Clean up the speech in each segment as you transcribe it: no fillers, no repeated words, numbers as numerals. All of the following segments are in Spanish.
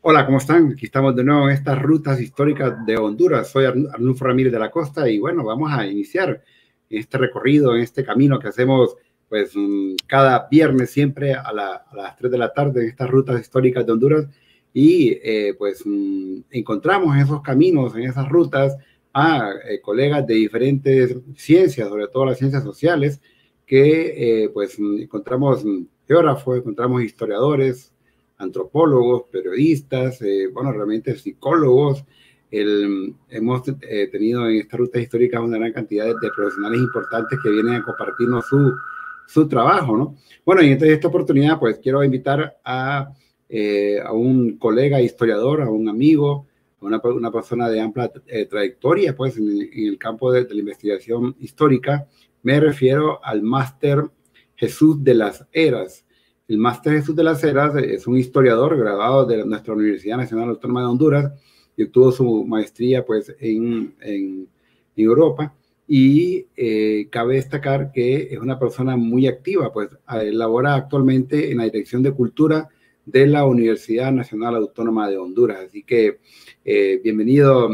Hola, ¿cómo están? Aquí estamos de nuevo en estas rutas históricas de Honduras. Soy Arnulfo Ramírez de la Costa y bueno, vamos a iniciar este recorrido, en este camino que hacemos pues cada viernes siempre a las 3 de la tarde en estas rutas históricas de Honduras y encontramos en esos caminos, en esas rutas a colegas de diferentes ciencias, sobre todo las ciencias sociales, que encontramos geógrafos, encontramos historiadores, antropólogos, periodistas, realmente psicólogos. Hemos tenido en esta ruta histórica una gran cantidad de profesionales importantes que vienen a compartirnos su trabajo, ¿no? Bueno, y entonces esta oportunidad, pues quiero invitar a un colega historiador, a un amigo, a una persona de amplia trayectoria, pues, en el campo de la investigación histórica. Me refiero al máster Jesús de las Heras. El máster Jesús de las Heras es un historiador graduado de nuestra Universidad Nacional Autónoma de Honduras y obtuvo su maestría pues en Europa, y cabe destacar que es una persona muy activa, pues labora actualmente en la Dirección de Cultura de la Universidad Nacional Autónoma de Honduras. Así que bienvenido,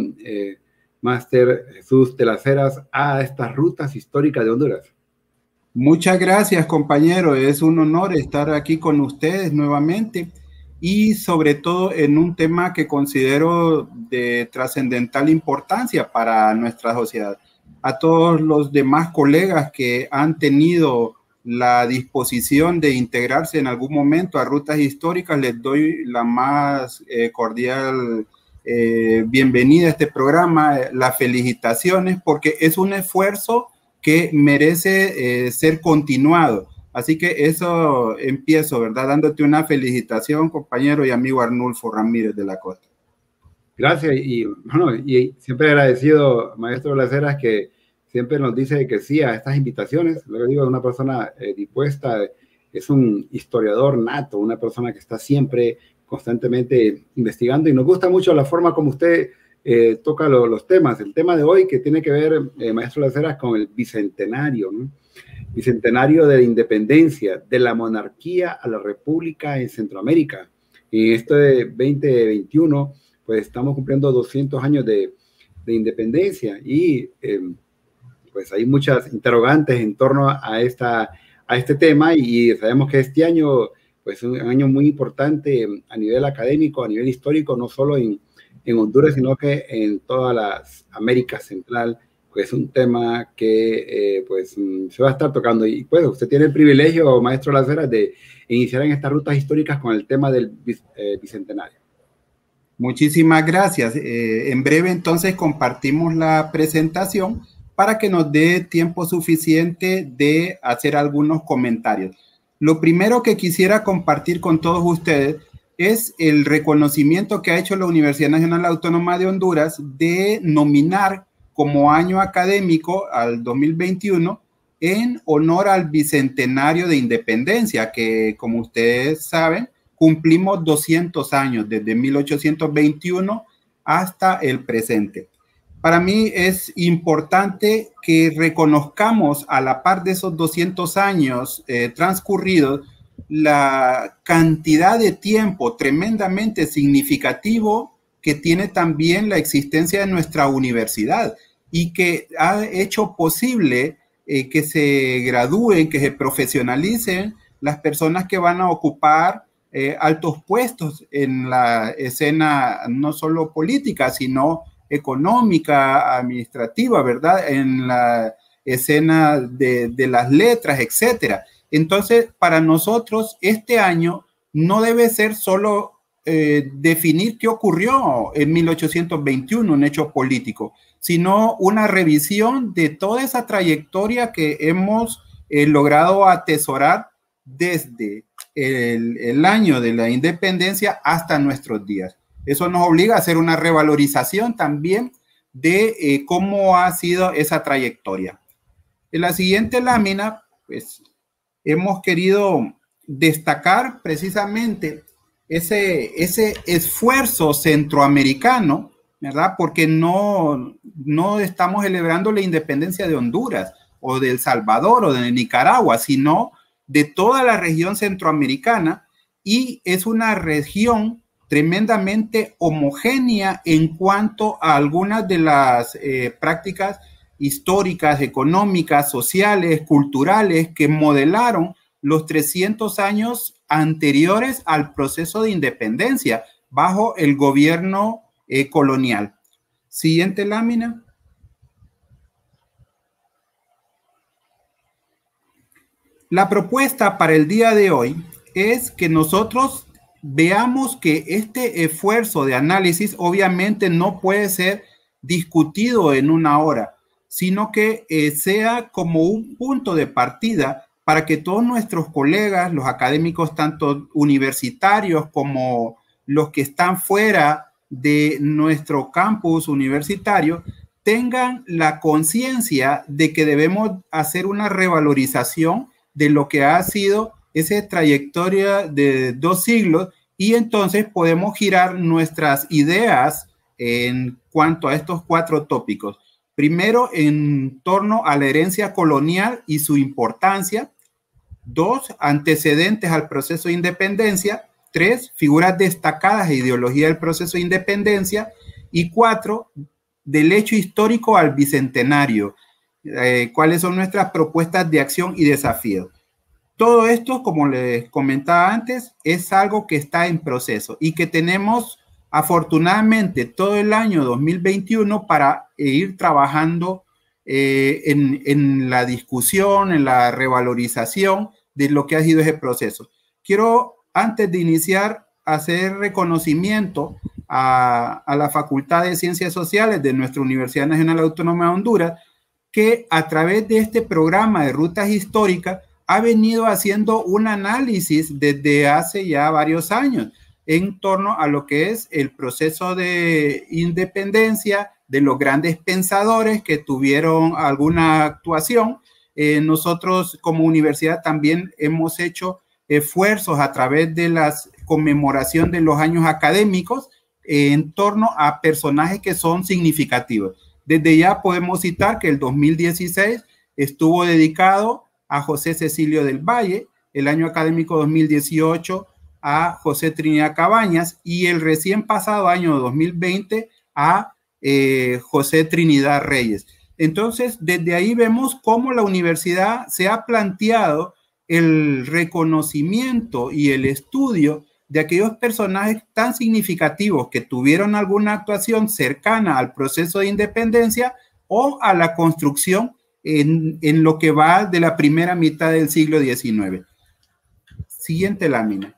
máster Jesús de las Heras, a estas rutas históricas de Honduras. Muchas gracias, compañero. Es un honor estar aquí con ustedes nuevamente y sobre todo en un tema que considero de trascendental importancia para nuestra sociedad. A todos los demás colegas que han tenido la disposición de integrarse en algún momento a rutas históricas, les doy la más cordial bienvenida a este programa, las felicitaciones, porque es un esfuerzo que merece ser continuado. Así que eso empiezo, ¿verdad? Dándote una felicitación, compañero y amigo Arnulfo Ramírez de la Costa. Gracias, y bueno, y siempre agradecido, maestro de las Heras, que siempre nos dice que sí a estas invitaciones. Lo que digo, es una persona dispuesta, es un historiador nato, una persona que está siempre constantemente investigando, y nos gusta mucho la forma como usted toca los temas. El tema de hoy que tiene que ver, maestro de las Heras, con el bicentenario, ¿no? Bicentenario de la independencia, de la monarquía a la república en Centroamérica. En este 2021, pues estamos cumpliendo 200 años de independencia, y pues hay muchas interrogantes en torno a este tema, y sabemos que este año pues es un año muy importante a nivel académico, a nivel histórico, no solo en Honduras, sino que en toda la América Central, pues es un tema que se va a estar tocando. Y pues usted tiene el privilegio, maestro Las Heras, de iniciar en estas rutas históricas con el tema del bicentenario. Muchísimas gracias. En breve entonces compartimos la presentación para que nos dé tiempo suficiente de hacer algunos comentarios. Lo primero que quisiera compartir con todos ustedes es el reconocimiento que ha hecho la Universidad Nacional Autónoma de Honduras de nominar como año académico al 2021 en honor al bicentenario de independencia, que como ustedes saben, cumplimos 200 años desde 1821 hasta el presente. Para mí es importante que reconozcamos a la par de esos 200 años transcurridos la cantidad de tiempo tremendamente significativo que tiene también la existencia de nuestra universidad y que ha hecho posible que se gradúen, que se profesionalicen las personas que van a ocupar altos puestos en la escena no solo política, sino económica, administrativa, ¿verdad? En la escena de las letras, etcétera. Entonces, para nosotros, este año no debe ser solo definir qué ocurrió en 1821, un hecho político, sino una revisión de toda esa trayectoria que hemos logrado atesorar desde el año de la independencia hasta nuestros días. Eso nos obliga a hacer una revalorización también de cómo ha sido esa trayectoria. En la siguiente lámina, pues, hemos querido destacar precisamente ese esfuerzo centroamericano, ¿verdad? Porque no estamos celebrando la independencia de Honduras o de El Salvador o de Nicaragua, sino de toda la región centroamericana, y es una región tremendamente homogénea en cuanto a algunas de las prácticas históricas, económicas, sociales, culturales que modelaron los 300 años anteriores al proceso de independencia bajo el gobierno colonial. Siguiente lámina. La propuesta para el día de hoy es que nosotros veamos que este esfuerzo de análisis obviamente no puede ser discutido en una hora, sino que sea como un punto de partida para que todos nuestros colegas, los académicos tanto universitarios como los que están fuera de nuestro campus universitario, tengan la conciencia de que debemos hacer una revalorización de lo que ha sido esa trayectoria de 2 siglos, y entonces podemos girar nuestras ideas en cuanto a estos 4 tópicos. Primero, en torno a la herencia colonial y su importancia. 2, antecedentes al proceso de independencia. 3, figuras destacadas e ideología del proceso de independencia. Y 4, del hecho histórico al bicentenario. ¿Cuáles son nuestras propuestas de acción y desafíos? Todo esto, como les comentaba antes, es algo que está en proceso y que tenemos afortunadamente todo el año 2021 para ir trabajando en la discusión, en la revalorización de lo que ha sido ese proceso. Quiero, antes de iniciar, hacer reconocimiento a la Facultad de Ciencias Sociales de nuestra Universidad Nacional Autónoma de Honduras, que a través de este programa de rutas históricas ha venido haciendo un análisis desde hace ya varios años en torno a lo que es el proceso de independencia, de los grandes pensadores que tuvieron alguna actuación. Nosotros como universidad también hemos hecho esfuerzos a través de la conmemoración de los años académicos en torno a personajes que son significativos. Desde ya podemos citar que el 2016 estuvo dedicado a José Cecilio del Valle, el año académico 2018 a José Trinidad Cabañas y el recién pasado año 2020 a José Trinidad Reyes. Entonces, desde ahí vemos cómo la universidad se ha planteado el reconocimiento y el estudio de aquellos personajes tan significativos que tuvieron alguna actuación cercana al proceso de independencia o a la construcción en lo que va de la primera mitad del siglo XIX. Siguiente lámina.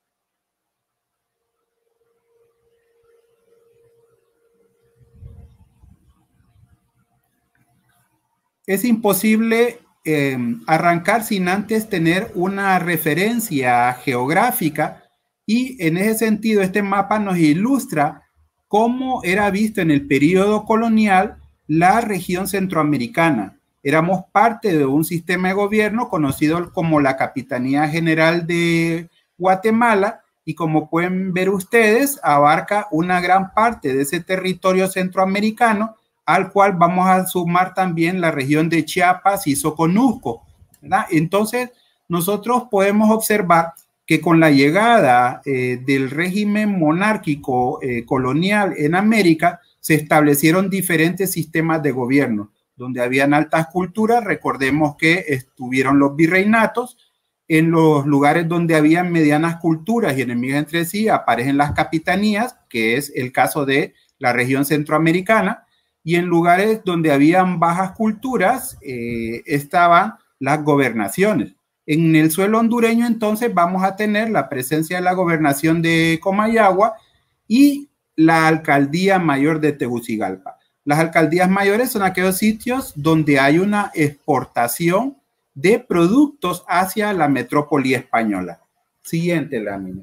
Es imposible arrancar sin antes tener una referencia geográfica, y en ese sentido este mapa nos ilustra cómo era visto en el periodo colonial la región centroamericana. Éramos parte de un sistema de gobierno conocido como la Capitanía General de Guatemala, y como pueden ver ustedes, abarca una gran parte de ese territorio centroamericano, al cual vamos a sumar también la región de Chiapas y Soconusco, ¿verdad? Entonces, nosotros podemos observar que con la llegada del régimen monárquico colonial en América, se establecieron diferentes sistemas de gobierno, donde habían altas culturas. Recordemos que estuvieron los virreinatos. En los lugares donde habían medianas culturas y enemigas entre sí, aparecen las capitanías, que es el caso de la región centroamericana. Y en lugares donde habían bajas culturas, estaban las gobernaciones. En el suelo hondureño, entonces, vamos a tener la presencia de la gobernación de Comayagua y la alcaldía mayor de Tegucigalpa. Las alcaldías mayores son aquellos sitios donde hay una exportación de productos hacia la metrópoli española. Siguiente lámina.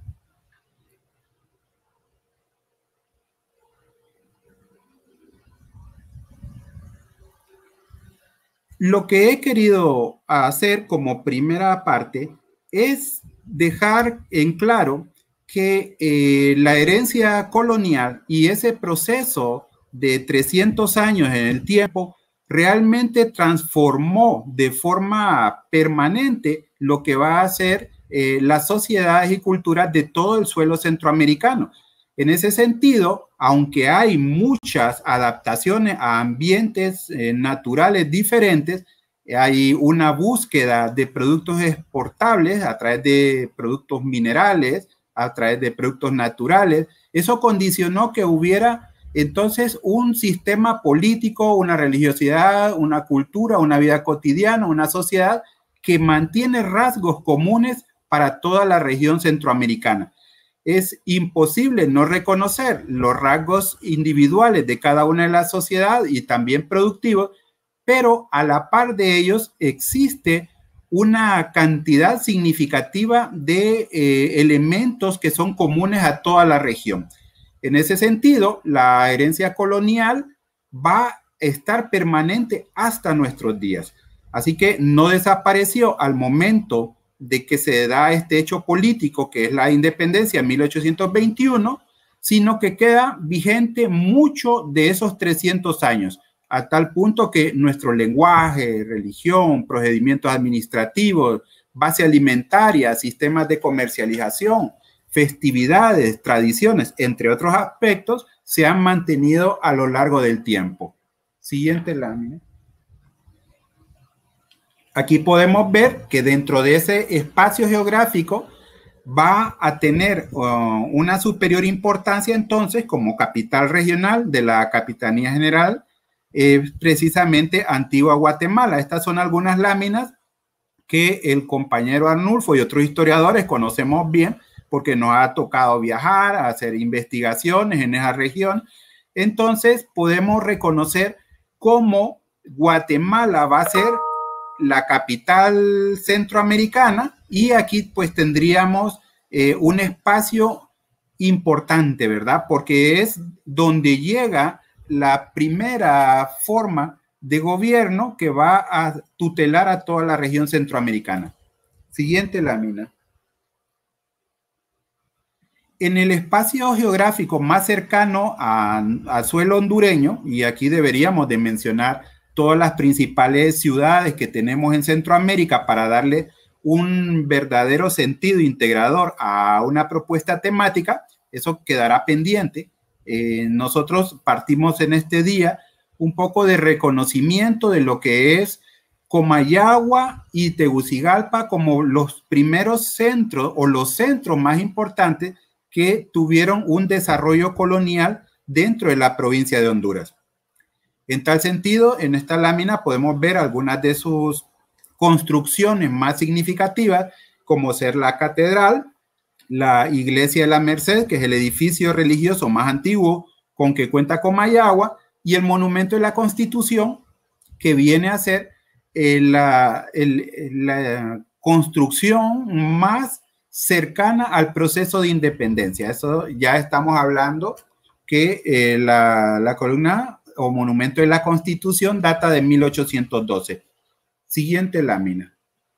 Lo que he querido hacer como primera parte es dejar en claro que la herencia colonial y ese proceso de 300 años en el tiempo realmente transformó de forma permanente lo que va a ser las sociedades y culturas de todo el suelo centroamericano. En ese sentido, aunque hay muchas adaptaciones a ambientes naturales diferentes, hay una búsqueda de productos exportables a través de productos minerales, a través de productos naturales. Eso condicionó que hubiera entonces un sistema político, una religiosidad, una cultura, una vida cotidiana, una sociedad que mantiene rasgos comunes para toda la región centroamericana. Es imposible no reconocer los rasgos individuales de cada una de las sociedades y también productivos, pero a la par de ellos existe una cantidad significativa de elementos que son comunes a toda la región. En ese sentido, la herencia colonial va a estar permanente hasta nuestros días. Así que no desapareció al momento de que se da este hecho político, que es la independencia en 1821, sino que queda vigente mucho de esos 300 años, a tal punto que nuestro lenguaje, religión, procedimientos administrativos, base alimentaria, sistemas de comercialización, festividades, tradiciones, entre otros aspectos, se han mantenido a lo largo del tiempo. Siguiente lámina. Aquí podemos ver que dentro de ese espacio geográfico va a tener una superior importancia entonces como capital regional de la Capitanía General, precisamente Antigua Guatemala. Estas son algunas láminas que el compañero Arnulfo y otros historiadores conocemos bien porque nos ha tocado viajar, hacer investigaciones en esa región. Entonces podemos reconocer cómo Guatemala va a ser la capital centroamericana y aquí pues tendríamos un espacio importante, ¿verdad? Porque es donde llega la primera forma de gobierno que va a tutelar a toda la región centroamericana. Siguiente lámina. En el espacio geográfico más cercano al suelo hondureño, y aquí deberíamos de mencionar todas las principales ciudades que tenemos en Centroamérica para darle un verdadero sentido integrador a una propuesta temática, eso quedará pendiente. Nosotros partimos en este día un poco de reconocimiento de lo que es Comayagua y Tegucigalpa como los primeros centros o los centros más importantes que tuvieron un desarrollo colonial dentro de la provincia de Honduras. En tal sentido, en esta lámina podemos ver algunas de sus construcciones más significativas, como ser la catedral, la iglesia de la Merced, que es el edificio religioso más antiguo con que cuenta Comayagua, y el monumento de la Constitución, que viene a ser la construcción más cercana al proceso de independencia. Eso ya estamos hablando que la columna o monumento de la Constitución data de 1812. Siguiente lámina.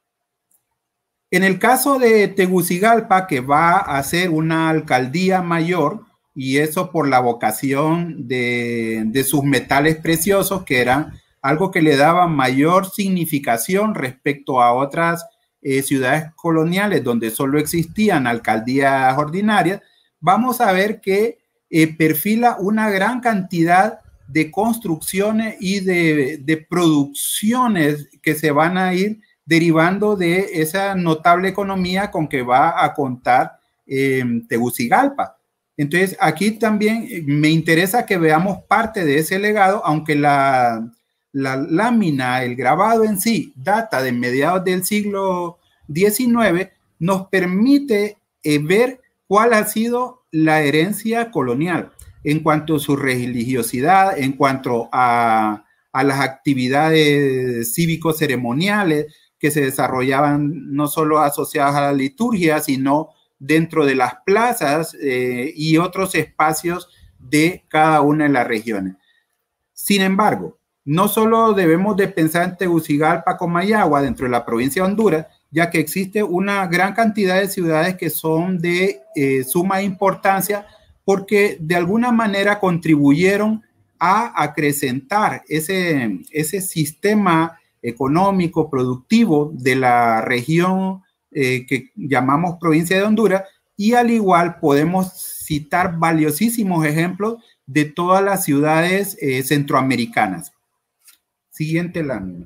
En el caso de Tegucigalpa, que va a ser una alcaldía mayor, y eso por la vocación de sus metales preciosos, que eran algo que le daba mayor significación respecto a otras ciudades coloniales donde solo existían alcaldías ordinarias, vamos a ver que perfila una gran cantidad de construcciones y de producciones que se van a ir derivando de esa notable economía con que va a contar Tegucigalpa. Entonces, aquí también me interesa que veamos parte de ese legado, aunque la lámina, el grabado en sí, data de mediados del siglo XIX, nos permite ver cuál ha sido la herencia colonial en cuanto a su religiosidad, en cuanto a las actividades cívico-ceremoniales que se desarrollaban no solo asociadas a la liturgia, sino dentro de las plazas y otros espacios de cada una de las regiones. Sin embargo, no solo debemos de pensar en Tegucigalpa, Comayagua, dentro de la provincia de Honduras, ya que existe una gran cantidad de ciudades que son de suma importancia porque de alguna manera contribuyeron a acrecentar ese sistema económico, productivo de la región que llamamos provincia de Honduras, y al igual podemos citar valiosísimos ejemplos de todas las ciudades centroamericanas. Siguiente lámina.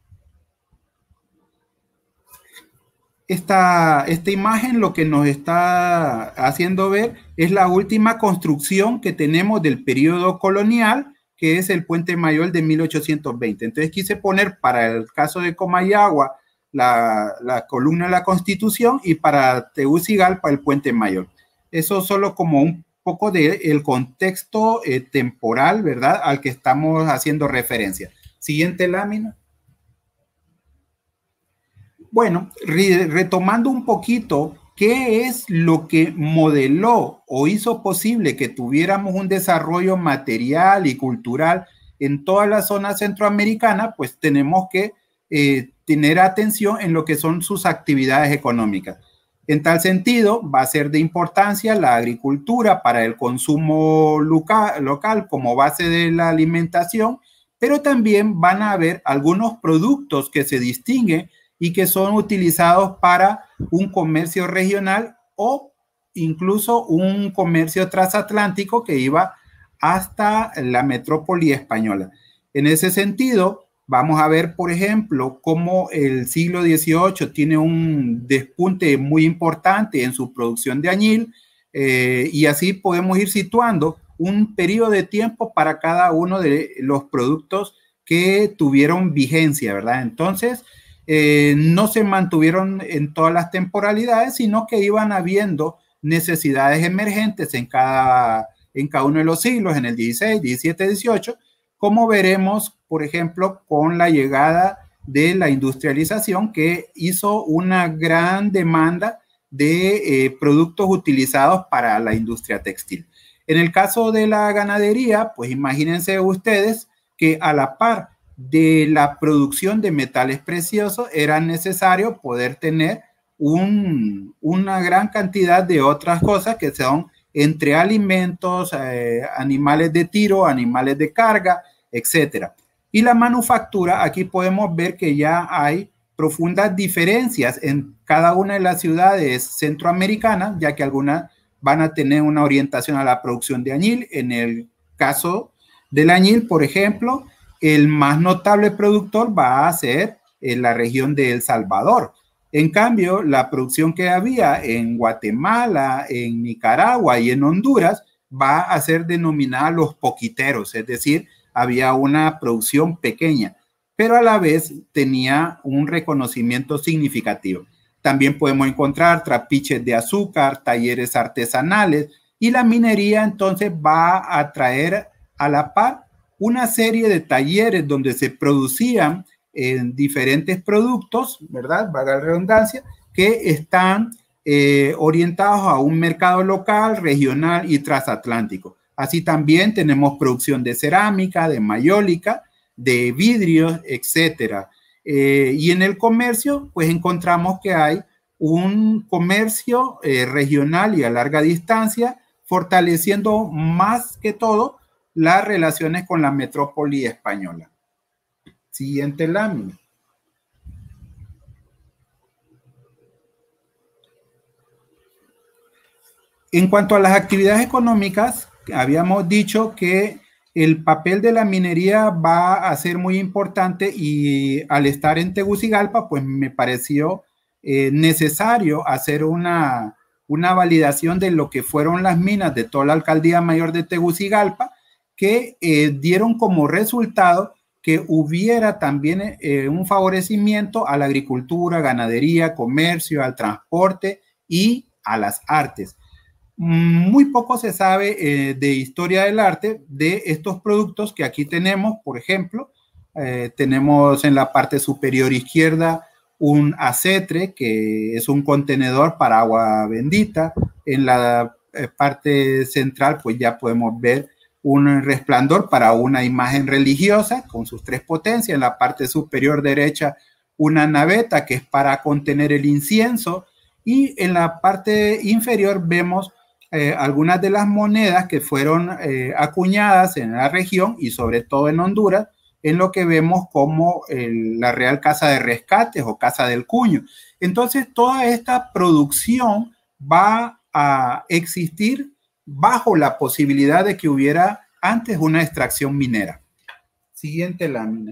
Esta imagen lo que nos está haciendo ver es la última construcción que tenemos del periodo colonial, que es el Puente Mayor de 1820. Entonces quise poner para el caso de Comayagua la columna de la Constitución y para Tegucigalpa el Puente Mayor. Eso solo como un poco del contexto temporal, ¿verdad?, al que estamos haciendo referencia. Siguiente lámina. Bueno, retomando un poquito, ¿qué es lo que modeló o hizo posible que tuviéramos un desarrollo material y cultural en toda la zona centroamericana? Pues tenemos que tener atención en lo que son sus actividades económicas. En tal sentido, va a ser de importancia la agricultura para el consumo local como base de la alimentación, pero también van a haber algunos productos que se distinguen y que son utilizados para un comercio regional o incluso un comercio transatlántico que iba hasta la metrópoli española. En ese sentido, vamos a ver, por ejemplo, cómo el siglo XVIII tiene un despunte muy importante en su producción de añil, y así podemos ir situando un periodo de tiempo para cada uno de los productos que tuvieron vigencia, ¿verdad? Entonces, no se mantuvieron en todas las temporalidades, sino que iban habiendo necesidades emergentes en cada uno de los siglos, en el XVI, XVII, XVIII, como veremos, por ejemplo, con la llegada de la industrialización, que hizo una gran demanda de productos utilizados para la industria textil. En el caso de la ganadería, pues imagínense ustedes que a la par de la producción de metales preciosos era necesario poder tener una gran cantidad de otras cosas que son entre alimentos, animales de tiro, animales de carga, etcétera. Y la manufactura, aquí podemos ver que ya hay profundas diferencias en cada una de las ciudades centroamericanas, ya que algunas van a tener una orientación a la producción de añil. En el caso del añil, por ejemplo, el más notable productor va a ser en la región de El Salvador. En cambio, la producción que había en Guatemala, en Nicaragua y en Honduras va a ser denominada los poquiteros, es decir, había una producción pequeña, pero a la vez tenía un reconocimiento significativo. También podemos encontrar trapiches de azúcar, talleres artesanales, y la minería entonces va a traer a la par una serie de talleres donde se producían diferentes productos, ¿verdad?, valga la redundancia, que están orientados a un mercado local, regional y transatlántico. Así también tenemos producción de cerámica, de mayólica, de vidrios, etcétera. Y en el comercio, pues encontramos que hay un comercio regional y a larga distancia, fortaleciendo más que todo las relaciones con la metrópoli española. Siguiente lámina. En cuanto a las actividades económicas, habíamos dicho que el papel de la minería va a ser muy importante, y al estar en Tegucigalpa, pues me pareció necesario hacer una validación de lo que fueron las minas de toda la Alcaldía Mayor de Tegucigalpa, que dieron como resultado que hubiera también un favorecimiento a la agricultura, ganadería, comercio, al transporte y a las artes. Muy poco se sabe de historia del arte de estos productos que aquí tenemos. Por ejemplo, tenemos en la parte superior izquierda un acetre, que es un contenedor para agua bendita. En la parte central, pues ya podemos ver un resplandor para una imagen religiosa con sus tres potencias. En la parte superior derecha, una naveta que es para contener el incienso, y en la parte inferior vemos algunas de las monedas que fueron acuñadas en la región y sobre todo en Honduras en lo que vemos como la Real Casa de Rescates o Casa del Cuño. Entonces, toda esta producción va a existir bajo la posibilidad de que hubiera antes una extracción minera. Siguiente lámina.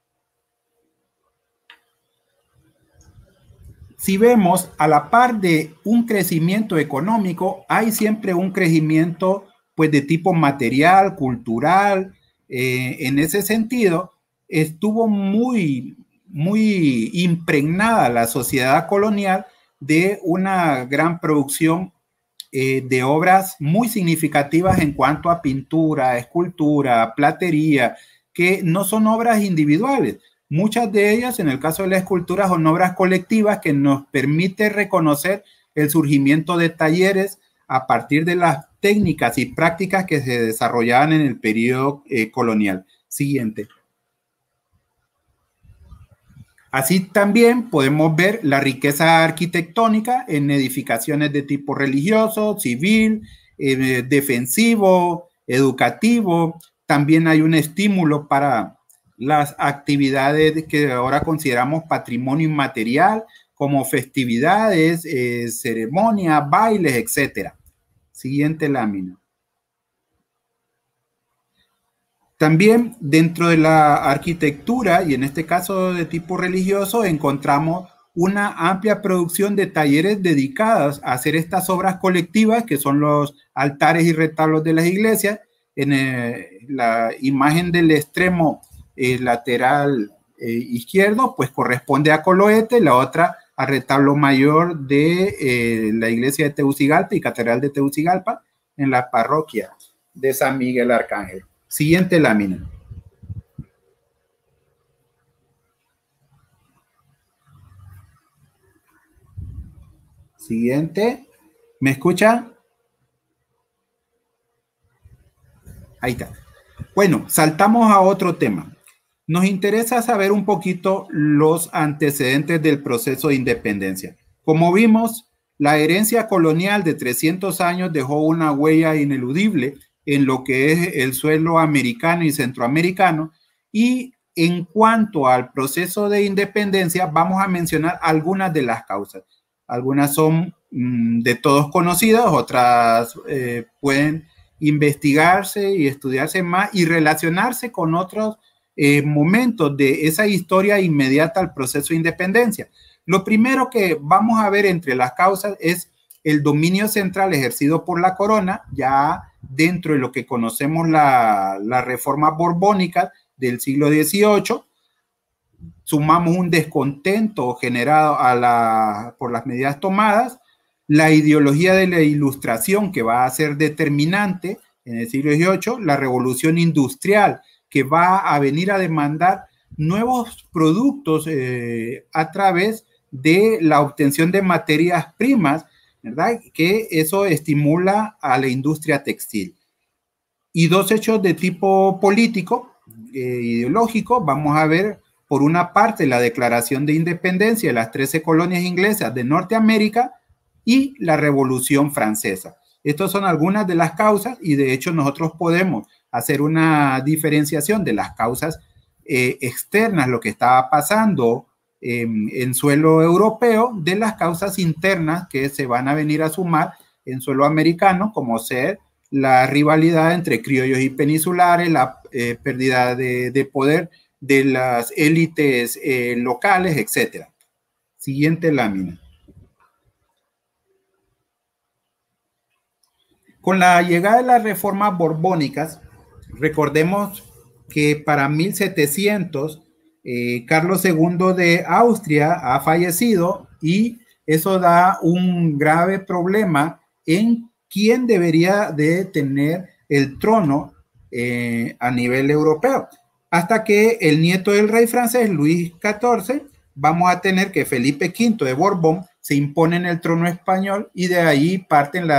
Si vemos, a la par de un crecimiento económico, hay siempre un crecimiento pues, de tipo material, cultural. En ese sentido, estuvo muy impregnada la sociedad colonial de una gran producción de obras muy significativas en cuanto a pintura, escultura, platería, que no son obras individuales. Muchas de ellas, en el caso de la escultura, son obras colectivas que nos permite reconocer el surgimiento de talleres a partir de las técnicas y prácticas que se desarrollaban en el periodo colonial. Siguiente. Así también podemos ver la riqueza arquitectónica en edificaciones de tipo religioso, civil, defensivo, educativo. También hay un estímulo para las actividades que ahora consideramos patrimonio inmaterial, como festividades, ceremonias, bailes, etc. Siguiente lámina. También dentro de la arquitectura, y en este caso de tipo religioso, encontramos una amplia producción de talleres dedicados a hacer estas obras colectivas, que son los altares y retablos de las iglesias. En la imagen del extremo lateral izquierdo, pues corresponde a Coloete, la otra al retablo mayor de la iglesia de Tegucigalpa y Catedral de Tegucigalpa, en la parroquia de San Miguel Arcángel. Siguiente lámina. Siguiente. ¿Me escucha? Ahí está. Bueno, saltamos a otro tema. Nos interesa saber un poquito los antecedentes del proceso de independencia. Como vimos, la herencia colonial de 300 años dejó una huella ineludible en lo que es el suelo americano y centroamericano. Y en cuanto al proceso de independencia, vamos a mencionar algunas de las causas. Algunas son de todos conocidas, otras pueden investigarse y estudiarse más y relacionarse con otros momentos de esa historia inmediata al proceso de independencia. Lo primero que vamos a ver entre las causas es el dominio central ejercido por la corona, ya dentro de lo que conocemos la reforma borbónica del siglo XVIII. Sumamos un descontento generado por las medidas tomadas, la ideología de la ilustración que va a ser determinante en el siglo XVIII, la revolución industrial que va a venir a demandar nuevos productos a través de la obtención de materias primas, ¿verdad? Que eso estimula a la industria textil. Y dos hechos de tipo político, ideológico, vamos a ver por una parte la declaración de independencia de las 13 colonias inglesas de Norteamérica y la Revolución Francesa. Estas son algunas de las causas y de hecho nosotros podemos hacer una diferenciación de las causas externas, lo que estaba pasando en suelo europeo, de las causas internas que se van a venir a sumar en suelo americano, como ser la rivalidad entre criollos y peninsulares, la pérdida de poder de las élites locales, etc. Siguiente lámina. Con la llegada de las reformas borbónicas, recordemos que para 1700 Carlos II de Austria ha fallecido y eso da un grave problema en quién debería de tener el trono a nivel europeo. Hasta que el nieto del rey francés, Luis XIV, vamos a tener que Felipe V de Borbón se impone en el trono español y de ahí parten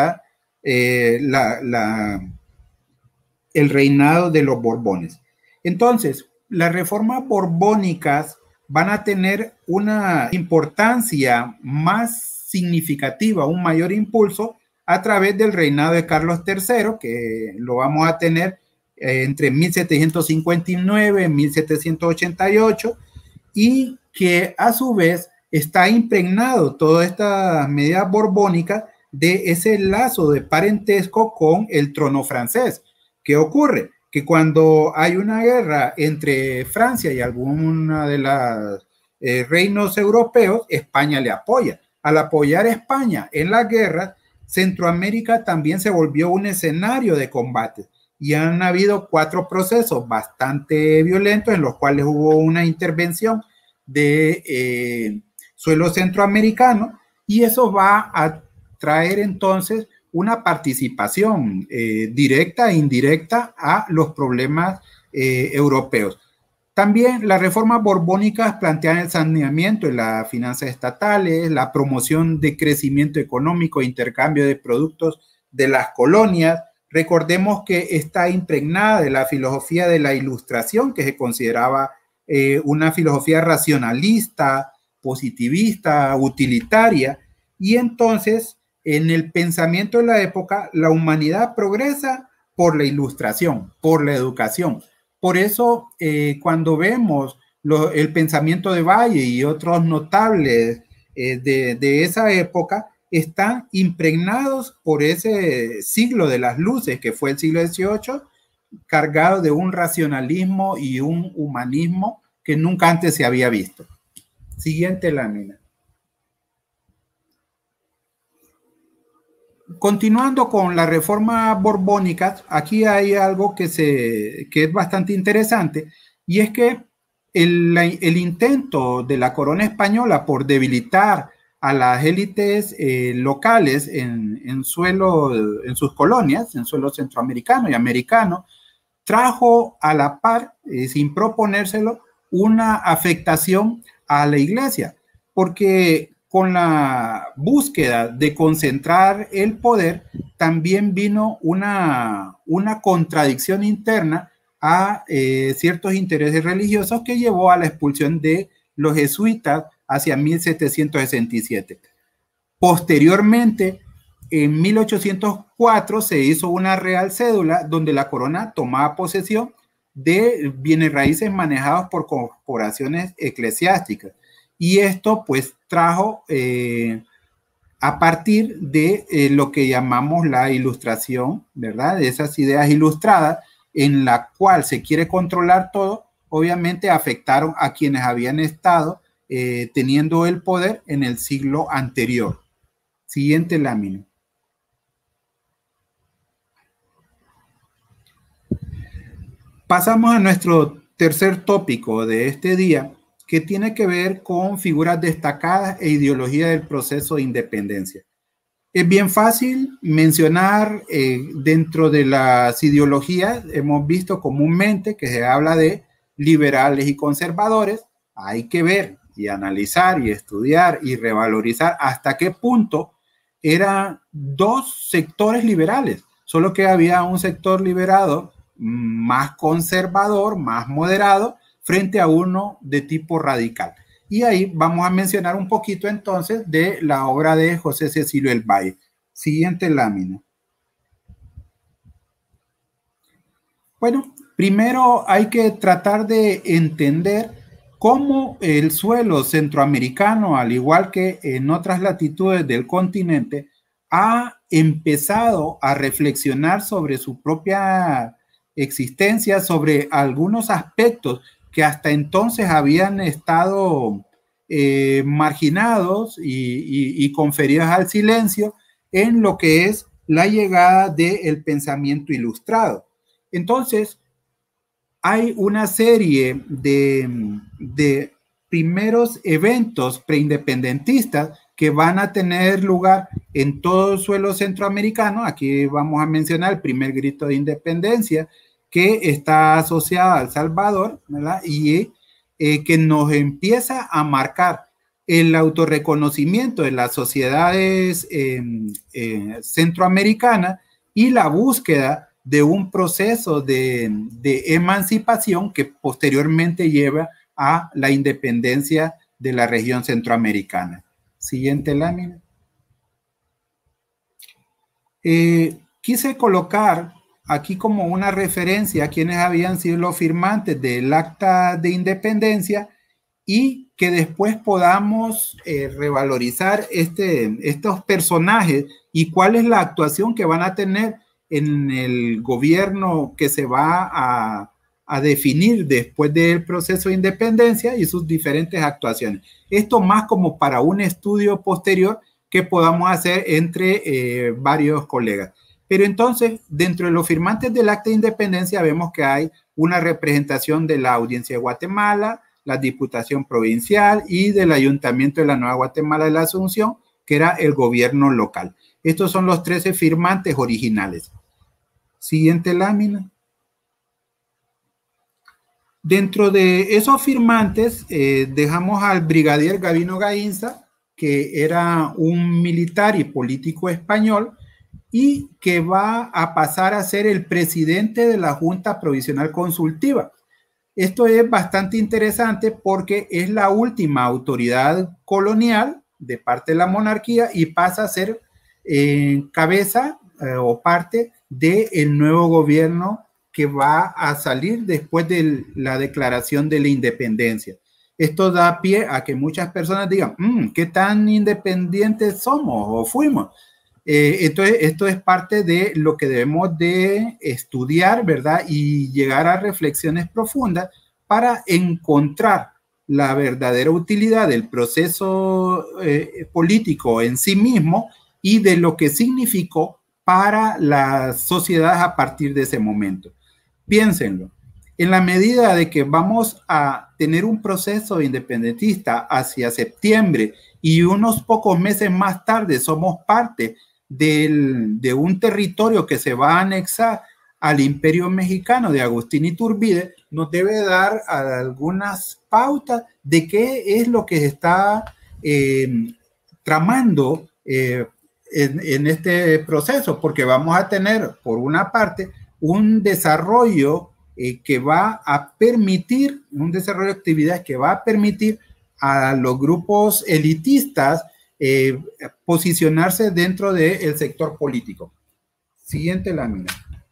el reinado de los Borbones. Entonces, las reformas borbónicas van a tener una importancia más significativa, un mayor impulso a través del reinado de Carlos III, que lo vamos a tener entre 1759 y 1788, y que a su vez está impregnado toda esta medida borbónica de ese lazo de parentesco con el trono francés. ¿Qué ocurre? Que cuando hay una guerra entre Francia y alguna de los reinos europeos, España le apoya. Al apoyar a España en la guerra, Centroamérica también se volvió un escenario de combate y han habido 4 procesos bastante violentos en los cuales hubo una intervención de suelo centroamericano, y eso va a traer entonces una participación directa e indirecta a los problemas europeos. También las reformas borbónicas plantean el saneamiento de las finanzas estatales, la promoción de crecimiento económico e intercambio de productos de las colonias. Recordemos que está impregnada de la filosofía de la Ilustración, que se consideraba una filosofía racionalista, positivista, utilitaria, y entonces en el pensamiento de la época la humanidad progresa por la Ilustración, por la educación. Por eso cuando vemos el pensamiento de Valle y otros notables de esa época, están impregnados por ese siglo de las luces que fue el siglo XVIII, cargado de un racionalismo y un humanismo que nunca antes se había visto. Siguiente lámina. Continuando con la reforma borbónica, aquí hay algo que es bastante interesante, y es que el intento de la corona española por debilitar a las élites locales en sus colonias, en suelo centroamericano y americano, trajo a la par, sin proponérselo, una afectación a la iglesia, porque con la búsqueda de concentrar el poder también vino una contradicción interna a ciertos intereses religiosos que llevó a la expulsión de los jesuitas hacia 1767. Posteriormente, en 1804 se hizo una real cédula donde la corona tomaba posesión de bienes raíces manejados por corporaciones eclesiásticas. Y esto pues trajo a partir de lo que llamamos la Ilustración, ¿verdad? De esas ideas ilustradas en la cual se quiere controlar todo, obviamente afectaron a quienes habían estado teniendo el poder en el siglo anterior. Siguiente lámina. Pasamos a nuestro tercer tópico de este día, que tiene que ver con figuras destacadas e ideología del proceso de independencia. Es bien fácil mencionar dentro de las ideologías, hemos visto comúnmente que se habla de liberales y conservadores. Hay que ver y analizar y estudiar y revalorizar hasta qué punto eran 2 sectores liberales, solo que había un sector liberado más conservador, más moderado, frente a uno de tipo radical. Y ahí vamos a mencionar un poquito entonces de la obra de José Cecilio del Valle. Siguiente lámina. Bueno, primero hay que tratar de entender cómo el suelo centroamericano, al igual que en otras latitudes del continente, ha empezado a reflexionar sobre su propia existencia, sobre algunos aspectos que hasta entonces habían estado marginados y conferidos al silencio en lo que es la llegada del pensamiento ilustrado. Entonces, hay una serie de primeros eventos preindependentistas que van a tener lugar en todo el suelo centroamericano. Aquí vamos a mencionar el primer grito de independencia, que está asociado a El Salvador, ¿verdad? Y que nos empieza a marcar el autorreconocimiento de las sociedades centroamericanas y la búsqueda de un proceso de emancipación que posteriormente lleva a la independencia de la región centroamericana. Siguiente lámina. Quise colocar aquí como una referencia a quienes habían sido los firmantes del Acta de Independencia y que después podamos revalorizar estos personajes y cuál es la actuación que van a tener en el gobierno que se va a definir después del proceso de independencia y sus diferentes actuaciones. Esto más como para un estudio posterior que podamos hacer entre varios colegas. Pero entonces, dentro de los firmantes del Acta de Independencia, vemos que hay una representación de la Audiencia de Guatemala, la Diputación Provincial y del Ayuntamiento de la Nueva Guatemala de la Asunción, que era el gobierno local. Estos son los 13 firmantes originales. Siguiente lámina. Dentro de esos firmantes, dejamos al brigadier Gavino Gaínza, que era un militar y político español, y que va a pasar a ser el presidente de la Junta Provisional Consultiva. Esto es bastante interesante porque es la última autoridad colonial de parte de la monarquía y pasa a ser cabeza o parte del nuevo gobierno que va a salir después de la declaración de la independencia. Esto da pie a que muchas personas digan, ¿qué tan independientes somos o fuimos? Entonces, esto es parte de lo que debemos de estudiar, ¿verdad? Y llegar a reflexiones profundas para encontrar la verdadera utilidad del proceso político en sí mismo y de lo que significó para las sociedades a partir de ese momento. Piénsenlo. En la medida de que vamos a tener un proceso independentista hacia septiembre y unos pocos meses más tarde somos parte de un territorio que se va a anexar al Imperio Mexicano de Agustín Iturbide, nos debe dar algunas pautas de qué es lo que está tramando en este proceso, porque vamos a tener, por una parte, un desarrollo que va a permitir, un desarrollo de actividades que va a permitir a los grupos elitistas posicionarse dentro del sector político. Siguiente lámina.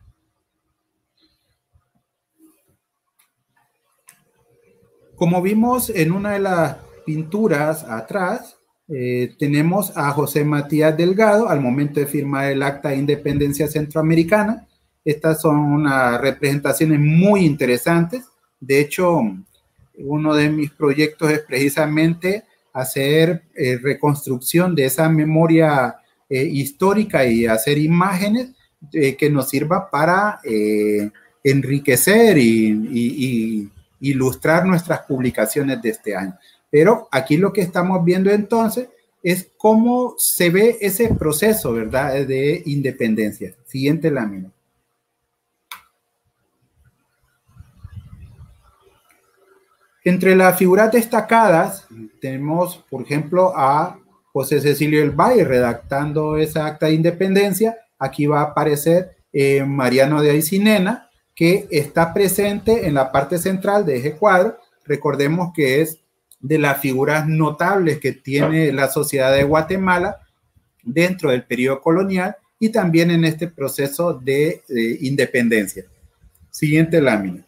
Como vimos en una de las pinturas atrás, tenemos a José Matías Delgado al momento de firmar el Acta de Independencia Centroamericana. Estas son unas representaciones muy interesantes. De hecho, uno de mis proyectos es precisamente hacer reconstrucción de esa memoria histórica y hacer imágenes que nos sirva para enriquecer y ilustrar nuestras publicaciones de este año. Pero aquí lo que estamos viendo entonces es cómo se ve ese proceso, ¿verdad?, de independencia. Siguiente lámina. Entre las figuras destacadas tenemos, por ejemplo, a José Cecilio del Valle redactando esa Acta de Independencia. Aquí va a aparecer Mariano de Aycinena, que está presente en la parte central de ese cuadro. Recordemos que es de las figuras notables que tiene la sociedad de Guatemala dentro del periodo colonial y también en este proceso de independencia. Siguiente lámina.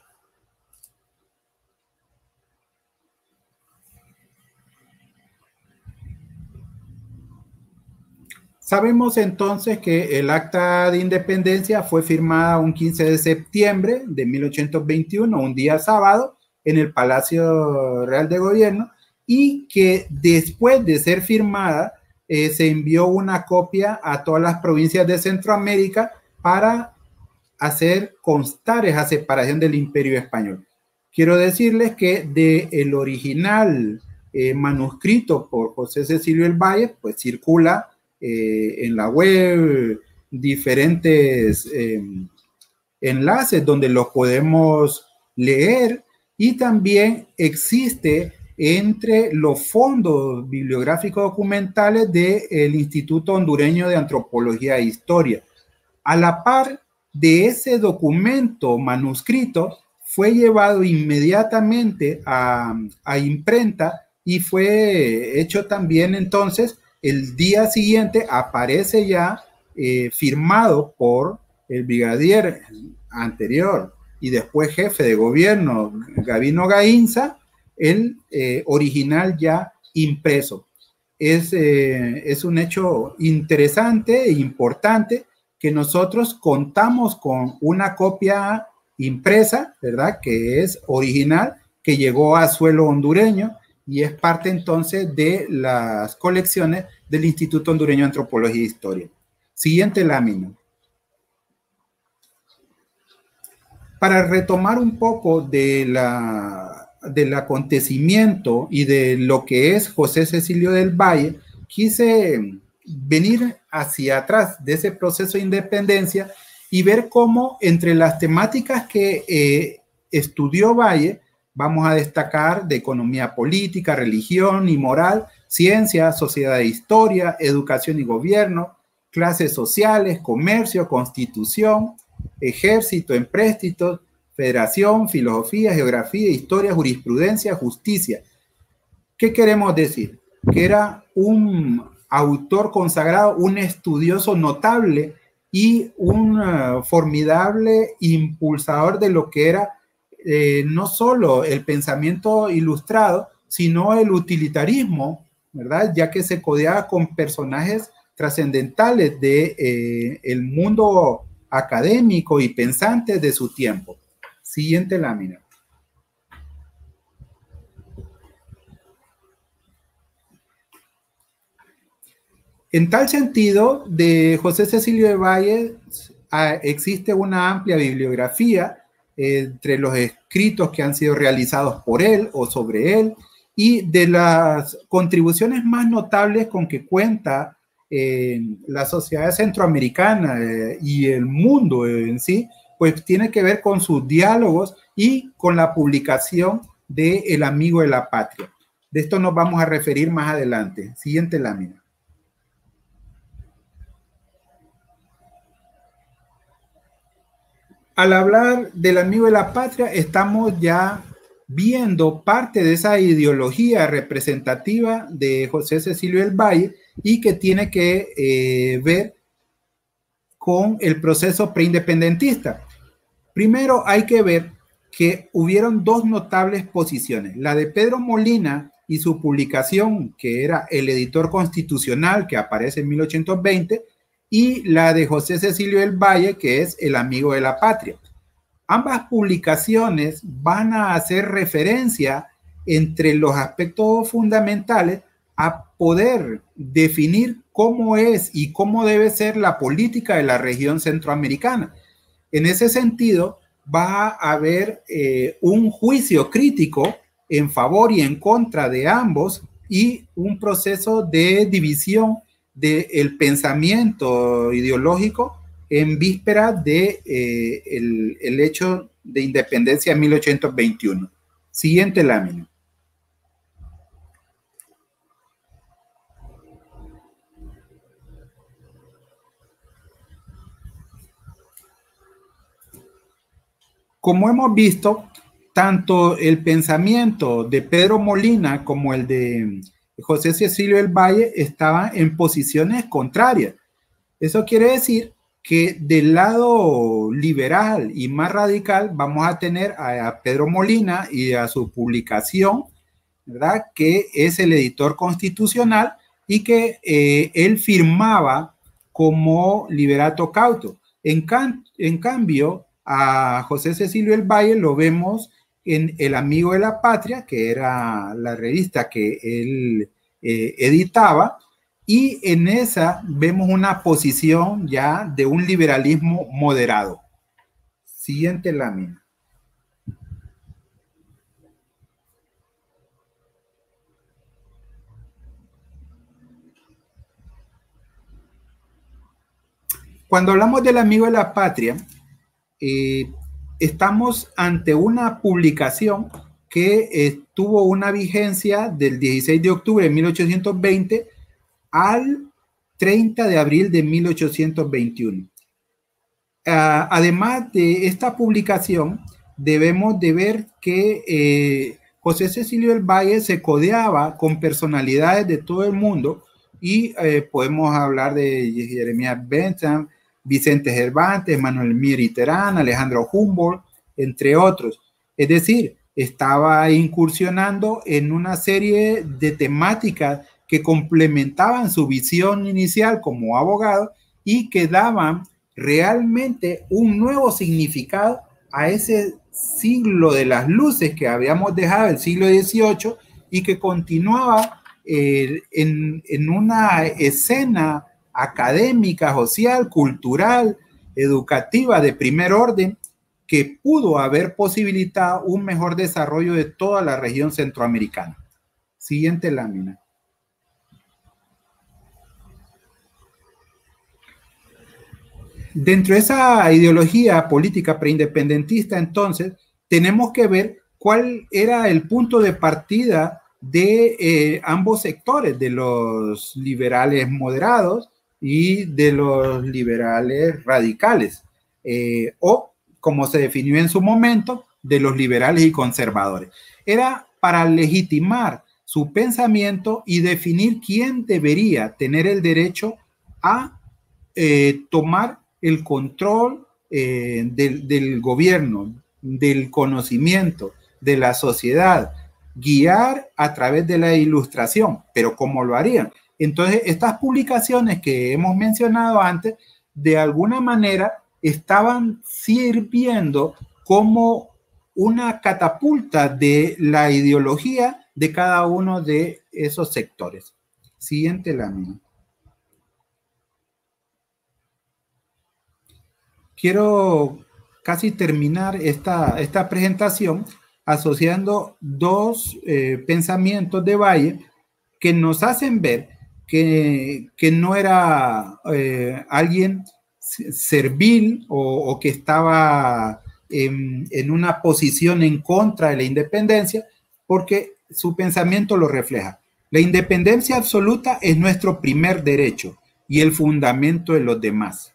Sabemos entonces que el Acta de Independencia fue firmada un 15 de septiembre de 1821, un día sábado, en el Palacio Real de Gobierno, y que después de ser firmada se envió una copia a todas las provincias de Centroamérica para hacer constar esa separación del Imperio Español. Quiero decirles que del original manuscrito por José Cecilio del Valle, pues circula en la web diferentes enlaces donde los podemos leer, y también existe entre los fondos bibliográficos documentales del Instituto Hondureño de Antropología e Historia. A la par de ese documento manuscrito fue llevado inmediatamente a imprenta y fue hecho también entonces. El día siguiente aparece ya firmado por el brigadier anterior y después jefe de gobierno, Gabino Gainza, el original ya impreso. Es un hecho interesante e importante que nosotros contamos con una copia impresa, ¿verdad? Que es original, que llegó a suelo hondureño y es parte entonces de las colecciones del Instituto Hondureño de Antropología e Historia. Siguiente lámina. Para retomar un poco del acontecimiento y de lo que es José Cecilio del Valle, quise venir hacia atrás de ese proceso de independencia y ver cómo entre las temáticas que estudió Valle, vamos a destacar de economía política, religión y moral, ciencia, sociedad e historia, educación y gobierno, clases sociales, comercio, constitución, ejército, empréstitos, federación, filosofía, geografía, historia, jurisprudencia, justicia. ¿Qué queremos decir? Que era un autor consagrado, un estudioso notable y un formidable impulsador de lo que era no solo el pensamiento ilustrado, sino el utilitarismo, ¿verdad? Ya que se codeaba con personajes trascendentales de el mundo académico y pensante de su tiempo. Siguiente lámina. En tal sentido, de José Cecilio del Valle existe una amplia bibliografía entre los escritos que han sido realizados por él o sobre él, y de las contribuciones más notables con que cuenta la sociedad centroamericana y el mundo en sí, pues tiene que ver con sus diálogos y con la publicación de El Amigo de la Patria. De esto nos vamos a referir más adelante. Siguiente lámina. Al hablar del Amigo de la Patria, estamos ya viendo parte de esa ideología representativa de José Cecilio del Valle y que tiene que ver con el proceso preindependentista. Primero hay que ver que hubieron dos notables posiciones, la de Pedro Molina y su publicación, que era El Editor Constitucional, que aparece en 1820, y la de José Cecilio del Valle, que es El Amigo de la Patria. Ambas publicaciones van a hacer referencia entre los aspectos fundamentales a poder definir cómo es y cómo debe ser la política de la región centroamericana. En ese sentido, va a haber un juicio crítico en favor y en contra de ambos y un proceso de división del pensamiento ideológico en víspera de el hecho de independencia en 1821. Siguiente lámina. Como hemos visto, tanto el pensamiento de Pedro Molina como el de José Cecilio del Valle estaban en posiciones contrarias. Eso quiere decir que del lado liberal y más radical vamos a tener a Pedro Molina y a su publicación, ¿verdad? Que es El Editor Constitucional y que él firmaba como liberato cauto. En cambio, a José Cecilio del Valle lo vemos en El Amigo de la Patria, que era la revista que él editaba, y en esa vemos una posición ya de un liberalismo moderado. Siguiente lámina. Cuando hablamos del Amigo de la Patria, estamos ante una publicación que tuvo una vigencia del 16 de octubre de 1820 al 30 de abril de 1821. Además de esta publicación, debemos de ver que José Cecilio del Valle se codeaba con personalidades de todo el mundo y podemos hablar de Jeremías Bentham, Vicente Cervantes, Manuel Mier y Terán, Alejandro Humboldt, entre otros. Es decir, estaba incursionando en una serie de temáticas que complementaban su visión inicial como abogado y que daban realmente un nuevo significado a ese siglo de las luces que habíamos dejado, el siglo XVIII, y que continuaba en una escena académica, social, cultural, educativa de primer orden, que pudo haber posibilitado un mejor desarrollo de toda la región centroamericana. Siguiente lámina. Dentro de esa ideología política preindependentista, entonces, tenemos que ver cuál era el punto de partida de ambos sectores, de los liberales moderados y de los liberales radicales, o como se definió en su momento, de los liberales y conservadores. Era para legitimar su pensamiento y definir quién debería tener el derecho a tomar el control del gobierno, del conocimiento, de la sociedad, guiar a través de la ilustración, pero ¿cómo lo harían? Entonces, estas publicaciones que hemos mencionado antes, de alguna manera, estaban sirviendo como una catapulta de la ideología de cada uno de esos sectores. Siguiente lámina. Quiero casi terminar esta presentación asociando dos pensamientos de Valle que nos hacen ver que no era alguien servil o que estaba en una posición en contra de la independencia, porque su pensamiento lo refleja. La independencia absoluta es nuestro primer derecho y el fundamento de los demás.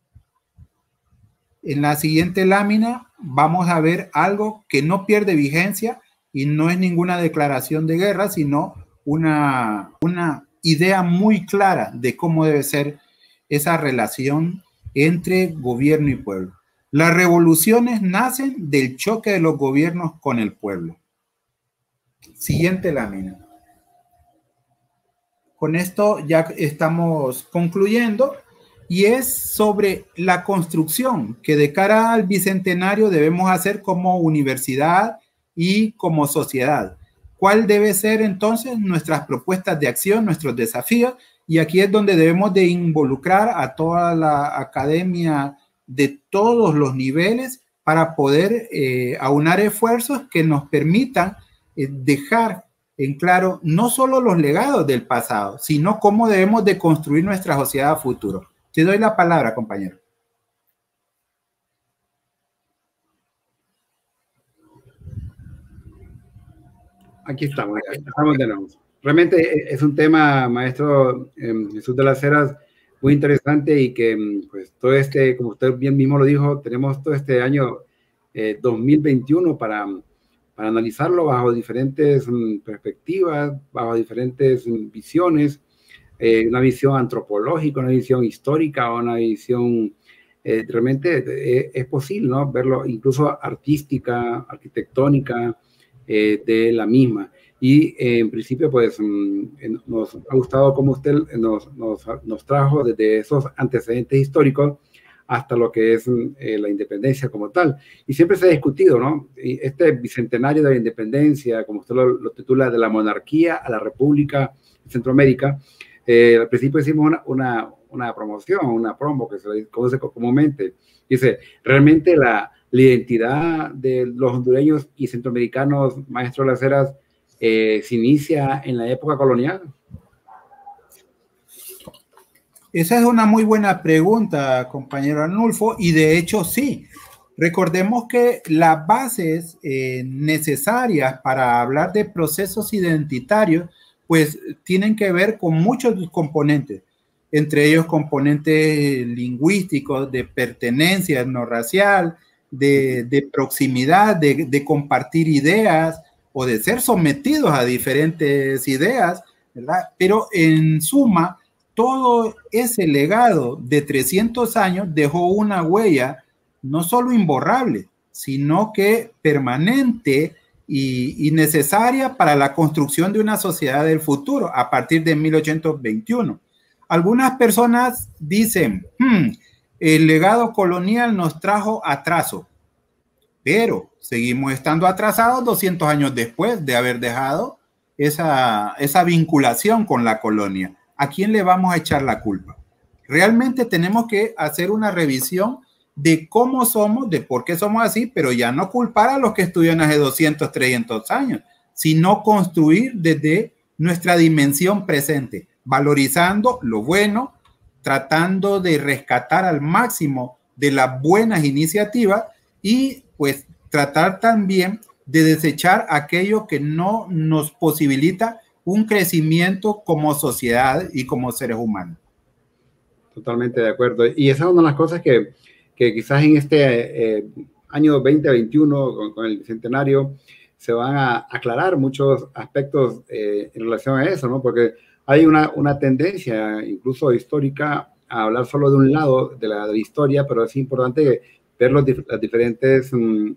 En la siguiente lámina vamos a ver algo que no pierde vigencia y no es ninguna declaración de guerra, sino una idea muy clara de cómo debe ser esa relación entre gobierno y pueblo. Las revoluciones nacen del choque de los gobiernos con el pueblo. Siguiente lámina. Con esto ya estamos concluyendo. Y es sobre la construcción que de cara al bicentenario debemos hacer como universidad y como sociedad. ¿Cuál debe ser entonces nuestras propuestas de acción, nuestros desafíos? Y aquí es donde debemos de involucrar a toda la academia de todos los niveles para poder aunar esfuerzos que nos permitan dejar en claro no solo los legados del pasado, sino cómo debemos de construir nuestra sociedad a futuro. Te doy la palabra, compañero. Aquí estamos de nuevo. Realmente es un tema, maestro Jesús de las Heras, muy interesante y que pues todo como usted bien mismo lo dijo, tenemos todo este año 2021 para analizarlo bajo diferentes perspectivas, bajo diferentes visiones. Una visión antropológica, una visión histórica, una visión realmente es posible, ¿no? Verlo incluso artística, arquitectónica de la misma. Y en principio, pues nos ha gustado cómo usted nos trajo desde esos antecedentes históricos hasta lo que es la independencia como tal. Y siempre se ha discutido, ¿no? Este bicentenario de la independencia, como usted lo titula, de la monarquía a la república en Centroamérica. Al principio hicimos una promoción, una promo que se le conoce comúnmente. Dice, realmente la identidad de los hondureños y centroamericanos, maestro Las Heras, se inicia en la época colonial. Esa es una muy buena pregunta, compañero Arnulfo, y de hecho sí. Recordemos que las bases necesarias para hablar de procesos identitarios pues tienen que ver con muchos componentes, entre ellos componentes lingüísticos, de pertenencia etnorracial, de proximidad, de compartir ideas o de ser sometidos a diferentes ideas, ¿verdad? Pero en suma, todo ese legado de 300 años dejó una huella no solo imborrable, sino que permanente y necesaria para la construcción de una sociedad del futuro a partir de 1821. Algunas personas dicen, el legado colonial nos trajo atraso, pero seguimos estando atrasados 200 años después de haber dejado esa vinculación con la colonia. ¿A quién le vamos a echar la culpa? Realmente tenemos que hacer una revisión de cómo somos, de por qué somos así, pero ya no culpar a los que estuvieron hace 200, 300 años, sino construir desde nuestra dimensión presente, valorizando lo bueno, tratando de rescatar al máximo de las buenas iniciativas y pues tratar también de desechar aquello que no nos posibilita un crecimiento como sociedad y como seres humanos. Totalmente de acuerdo. Y esa es una de las cosas que quizás en este año 2021, con el Bicentenario, se van a aclarar muchos aspectos en relación a eso, ¿no? Porque hay una tendencia, incluso histórica, a hablar solo de un lado de la historia, pero es importante ver las diferentes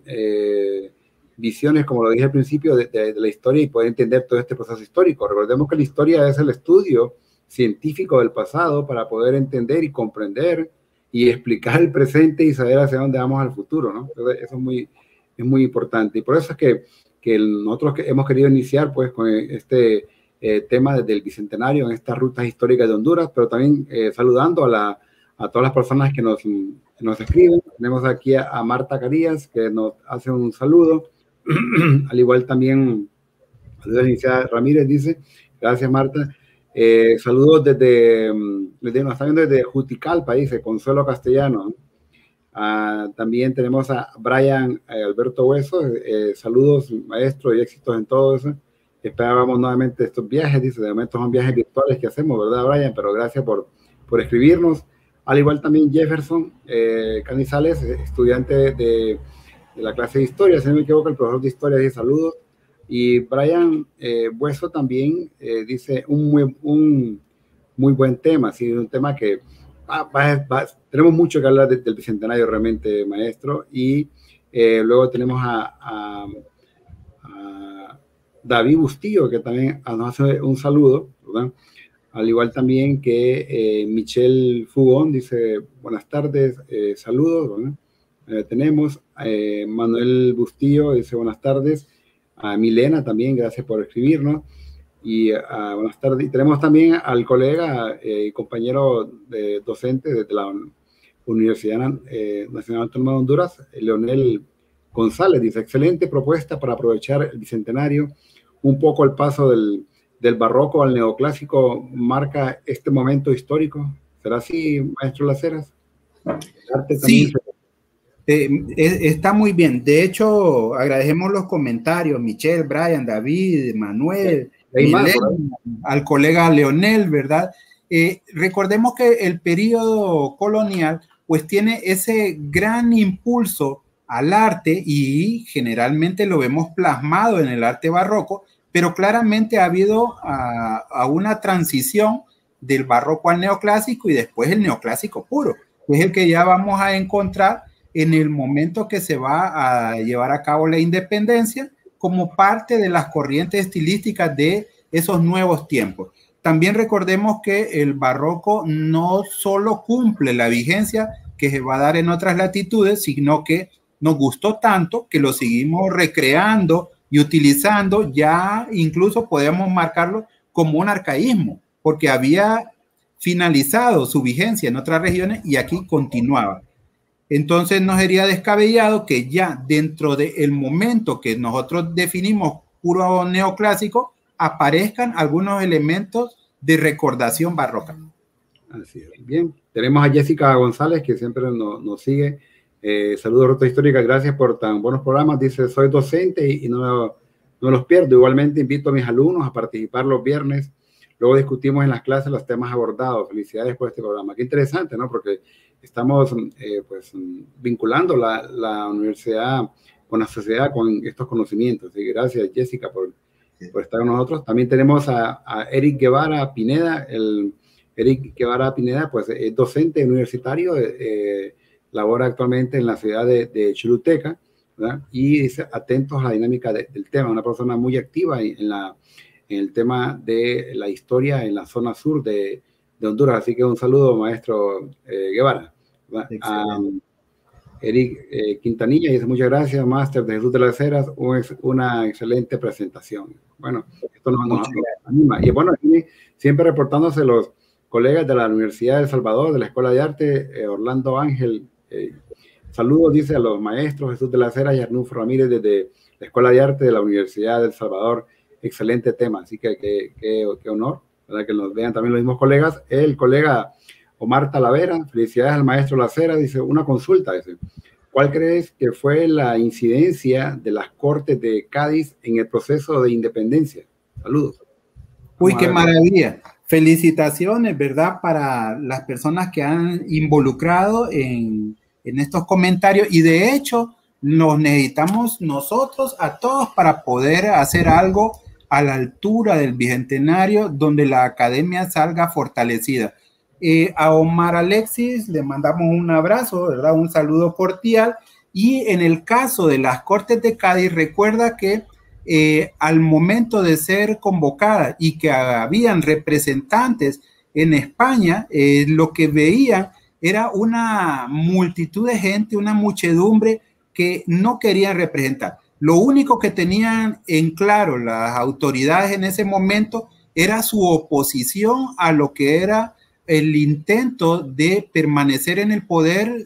visiones, como lo dije al principio, de la historia y poder entender todo este proceso histórico. Recordemos que la historia es el estudio científico del pasado para poder entender y comprender y explicar el presente y saber hacia dónde vamos al futuro, ¿no? Entonces, eso es muy importante. Y por eso es que nosotros hemos querido iniciar pues con este tema desde el Bicentenario en estas rutas históricas de Honduras, pero también saludando a todas las personas que nos escriben. Tenemos aquí a Marta Carías, que nos hace un saludo. Al igual también a la licenciada Ramírez dice, gracias Marta. Saludos nos están viendo desde Juticalpa, dice Consuelo Castellano. También tenemos a Brian Alberto Hueso, saludos maestro y éxitos en todo eso. Esperábamos nuevamente estos viajes, dice, de momento son viajes virtuales que hacemos, ¿verdad Brian? Pero gracias por escribirnos. Al igual también Jefferson Canizales, estudiante de la clase de historia, si no me equivoco, el profesor de historia dice saludos. Y Brian Hueso también dice un muy buen tema, ¿sí? Un tema que tenemos mucho que hablar del Bicentenario realmente, maestro. Y luego tenemos a David Bustillo, que también nos hace un saludo, ¿verdad? Al igual también que Michelle Fugón dice buenas tardes, saludos, ¿verdad? Tenemos Manuel Bustillo dice buenas tardes. A Milena también, gracias por escribirnos. Y buenas tardes. Y tenemos también al colega y compañero docente de la Universidad Nacional Autónoma de Honduras, Leonel González. Dice, excelente propuesta para aprovechar el Bicentenario. Un poco el paso del barroco al neoclásico marca este momento histórico. ¿Será así, maestro Laceras? El arte también sí. Está muy bien. De hecho, agradecemos los comentarios, Michelle, Brian, David, Manuel, Milena, al colega Leonel, ¿verdad? Recordemos que el periodo colonial pues tiene ese gran impulso al arte y generalmente lo vemos plasmado en el arte barroco, pero claramente ha habido a una transición del barroco al neoclásico y después el neoclásico puro, que es el que ya vamos a encontrar en el momento que se va a llevar a cabo la independencia como parte de las corrientes estilísticas de esos nuevos tiempos. También recordemos que el barroco no solo cumple la vigencia que se va a dar en otras latitudes, sino que nos gustó tanto que lo seguimos recreando y utilizando, ya incluso podemos marcarlo como un arcaísmo, porque había finalizado su vigencia en otras regiones y aquí continuaba. Entonces no sería descabellado que ya dentro del momento que nosotros definimos puro neoclásico, aparezcan algunos elementos de recordación barroca. Así es. Bien, tenemos a Jessica González, que siempre nos sigue. Saludos, Ruta Histórica, gracias por tan buenos programas. Dice, soy docente y no los pierdo. Igualmente invito a mis alumnos a participar los viernes. Luego discutimos en las clases los temas abordados. Felicidades por este programa. Qué interesante, ¿no? Porque estamos pues vinculando la universidad con la sociedad, con estos conocimientos. Y gracias, Jessica, por estar con nosotros. También tenemos a Eric Guevara Pineda, el Eric Guevara Pineda, pues es docente universitario, labora actualmente en la ciudad de Choluteca, ¿verdad? Y dice, atentos a la dinámica del tema, una persona muy activa en el tema de la historia en la zona sur de Honduras. Así que un saludo, maestro Guevara. Eric Quintanilla dice, muchas gracias, máster de Jesús de las Heras, una excelente presentación. Bueno, esto nos anima. Y bueno, siempre reportándose los colegas de la Universidad de El Salvador, de la Escuela de Arte, Orlando Ángel. Saludos, dice, a los maestros Jesús de las Heras y Arnulfo Ramírez desde la Escuela de Arte de la Universidad de El Salvador. Excelente tema, así que qué honor, ¿verdad? Que nos vean también los mismos colegas. El colega Omar Talavera, felicidades al maestro Lacera, dice, una consulta, dice, ¿cuál crees que fue la incidencia de las Cortes de Cádiz en el proceso de independencia? Saludos. Uy, qué maravilla. Felicitaciones, ¿verdad? Para las personas que han involucrado en estos comentarios, y de hecho nos necesitamos nosotros a todos para poder hacer algo a la altura del bicentenario donde la academia salga fortalecida. A Omar Alexis le mandamos un abrazo, ¿verdad? Un saludo cordial. Y en el caso de las Cortes de Cádiz, recuerda que al momento de ser convocada y que habían representantes en España, lo que veían era una multitud de gente, una muchedumbre que no querían representar. Lo único que tenían en claro las autoridades en ese momento era su oposición a lo que era el intento de permanecer en el poder,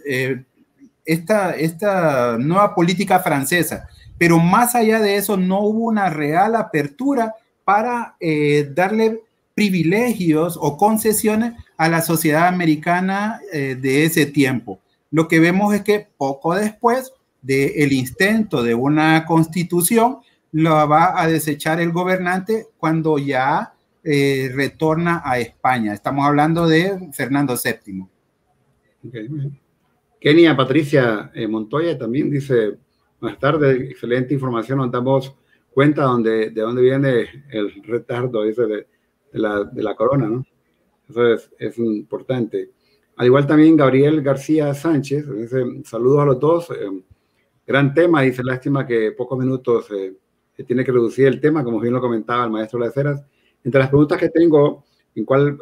esta nueva política francesa. Pero más allá de eso, no hubo una real apertura para darle privilegios o concesiones a la sociedad americana de ese tiempo. Lo que vemos es que poco después del intento de una constitución, lo va a desechar el gobernante cuando ya retorna a España. Estamos hablando de Fernando VII. Okay. Kenia Patricia Montoya también dice, buenas tardes, excelente información, nos damos cuenta de dónde viene el retardo, dice, de la corona, ¿no? Eso es importante. Al igual también Gabriel García Sánchez, dice, saludos a los dos, gran tema, dice, lástima que pocos minutos se tiene que reducir el tema, como bien lo comentaba el maestro Las Heras. Entre las preguntas que tengo, ¿en cuál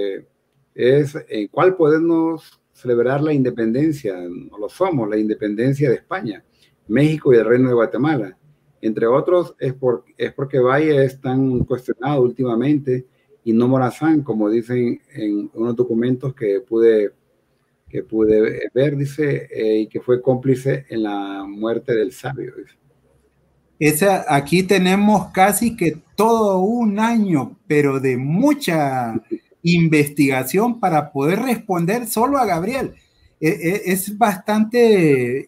podemos celebrar la independencia? No lo somos, la independencia de España, México y el Reino de Guatemala. Entre otros, es porque Valle es tan cuestionado últimamente y no Morazán, como dicen en unos documentos que pude ver, dice, y que fue cómplice en la muerte del sabio, dice. Aquí tenemos casi que todo un año, pero de mucha investigación para poder responder solo a Gabriel. Es bastante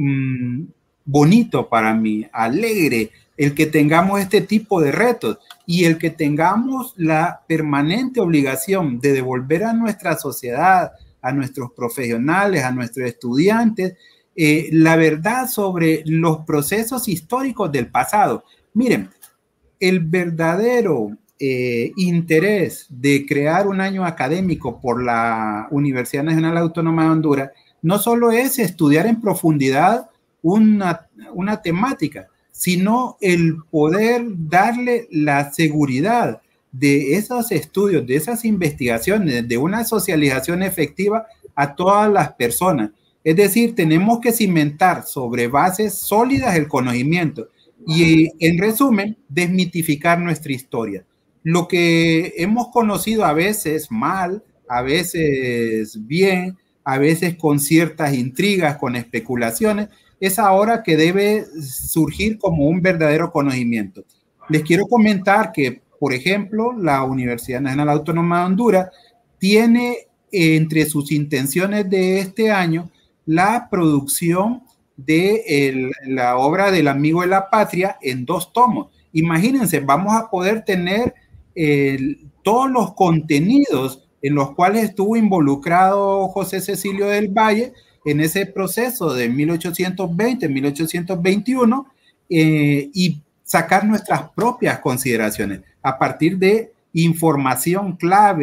bonito para mí, alegre, el que tengamos este tipo de retos y el que tengamos la permanente obligación de devolver a nuestra sociedad, a nuestros profesionales, a nuestros estudiantes, la verdad sobre los procesos históricos del pasado. Miren, el verdadero interés de crear un año académico por la Universidad Nacional Autónoma de Honduras no solo es estudiar en profundidad una temática, sino el poder darle la seguridad de esos estudios, de esas investigaciones, de una socialización efectiva a todas las personas. Es decir, tenemos que cimentar sobre bases sólidas el conocimiento y, en resumen, desmitificar nuestra historia. Lo que hemos conocido a veces mal, a veces bien, a veces con ciertas intrigas, con especulaciones, es ahora que debe surgir como un verdadero conocimiento. Les quiero comentar que, por ejemplo, la Universidad Nacional Autónoma de Honduras tiene entre sus intenciones de este año la producción de la obra del Amigo de la Patria en 2 tomos. Imagínense, vamos a poder tener todos los contenidos en los cuales estuvo involucrado José Cecilio del Valle en ese proceso de 1820-1821 y sacar nuestras propias consideraciones a partir de información clave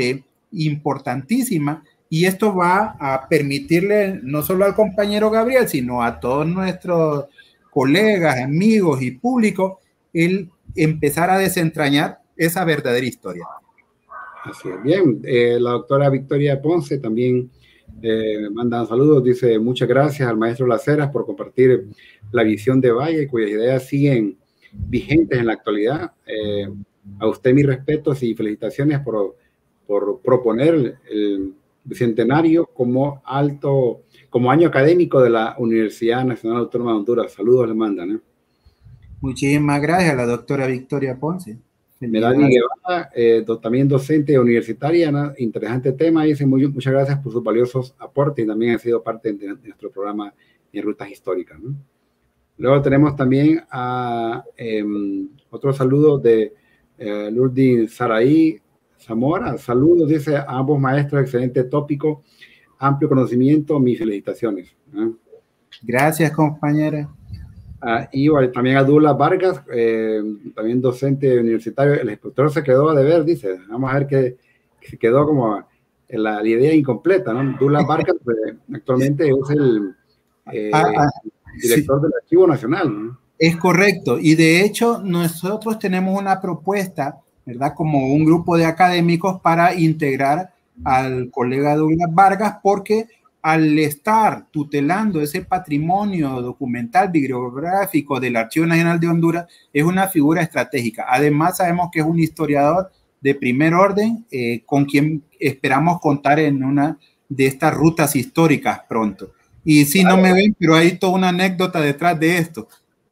importantísima, y esto va a permitirle no solo al compañero Gabriel, sino a todos nuestros colegas, amigos y público, el empezar a desentrañar esa verdadera historia. Así es. Bien, la doctora Victoria Ponce también manda saludos, dice muchas gracias al maestro Las Heras por compartir la visión de Valle, cuyas ideas siguen vigentes en la actualidad. A usted mis respetos y felicitaciones por proponer el bicentenario como año académico de la Universidad Nacional Autónoma de Honduras. Saludos le mandan. Muchísimas gracias a la doctora Victoria Ponce. Melanie Guevara, también docente universitaria, ¿no? Interesante tema, dice muchas gracias por sus valiosos aportes y también ha sido parte de nuestro programa en Rutas Históricas, ¿no? Luego tenemos también a otro saludo de Lourdes Saraí Zamora. Saludos, dice a ambos maestros, excelente tópico, amplio conocimiento, mis felicitaciones, ¿no? Gracias, compañera. Y también a Dula Vargas, también docente universitario. El instructor se quedó a deber, dice. Vamos a ver que se quedó como la idea incompleta, ¿no? Dula Vargas actualmente es el director del Archivo Nacional, ¿no? Es correcto. Y de hecho, nosotros tenemos una propuesta, ¿verdad? Como un grupo de académicos para integrar al colega Douglas Vargas, porque al estar tutelando ese patrimonio documental bibliográfico del Archivo Nacional de Honduras, es una figura estratégica. Además, sabemos que es un historiador de primer orden, con quien esperamos contar en una de estas rutas históricas pronto. Y sí, no me ven, pero hay toda una anécdota detrás de esto.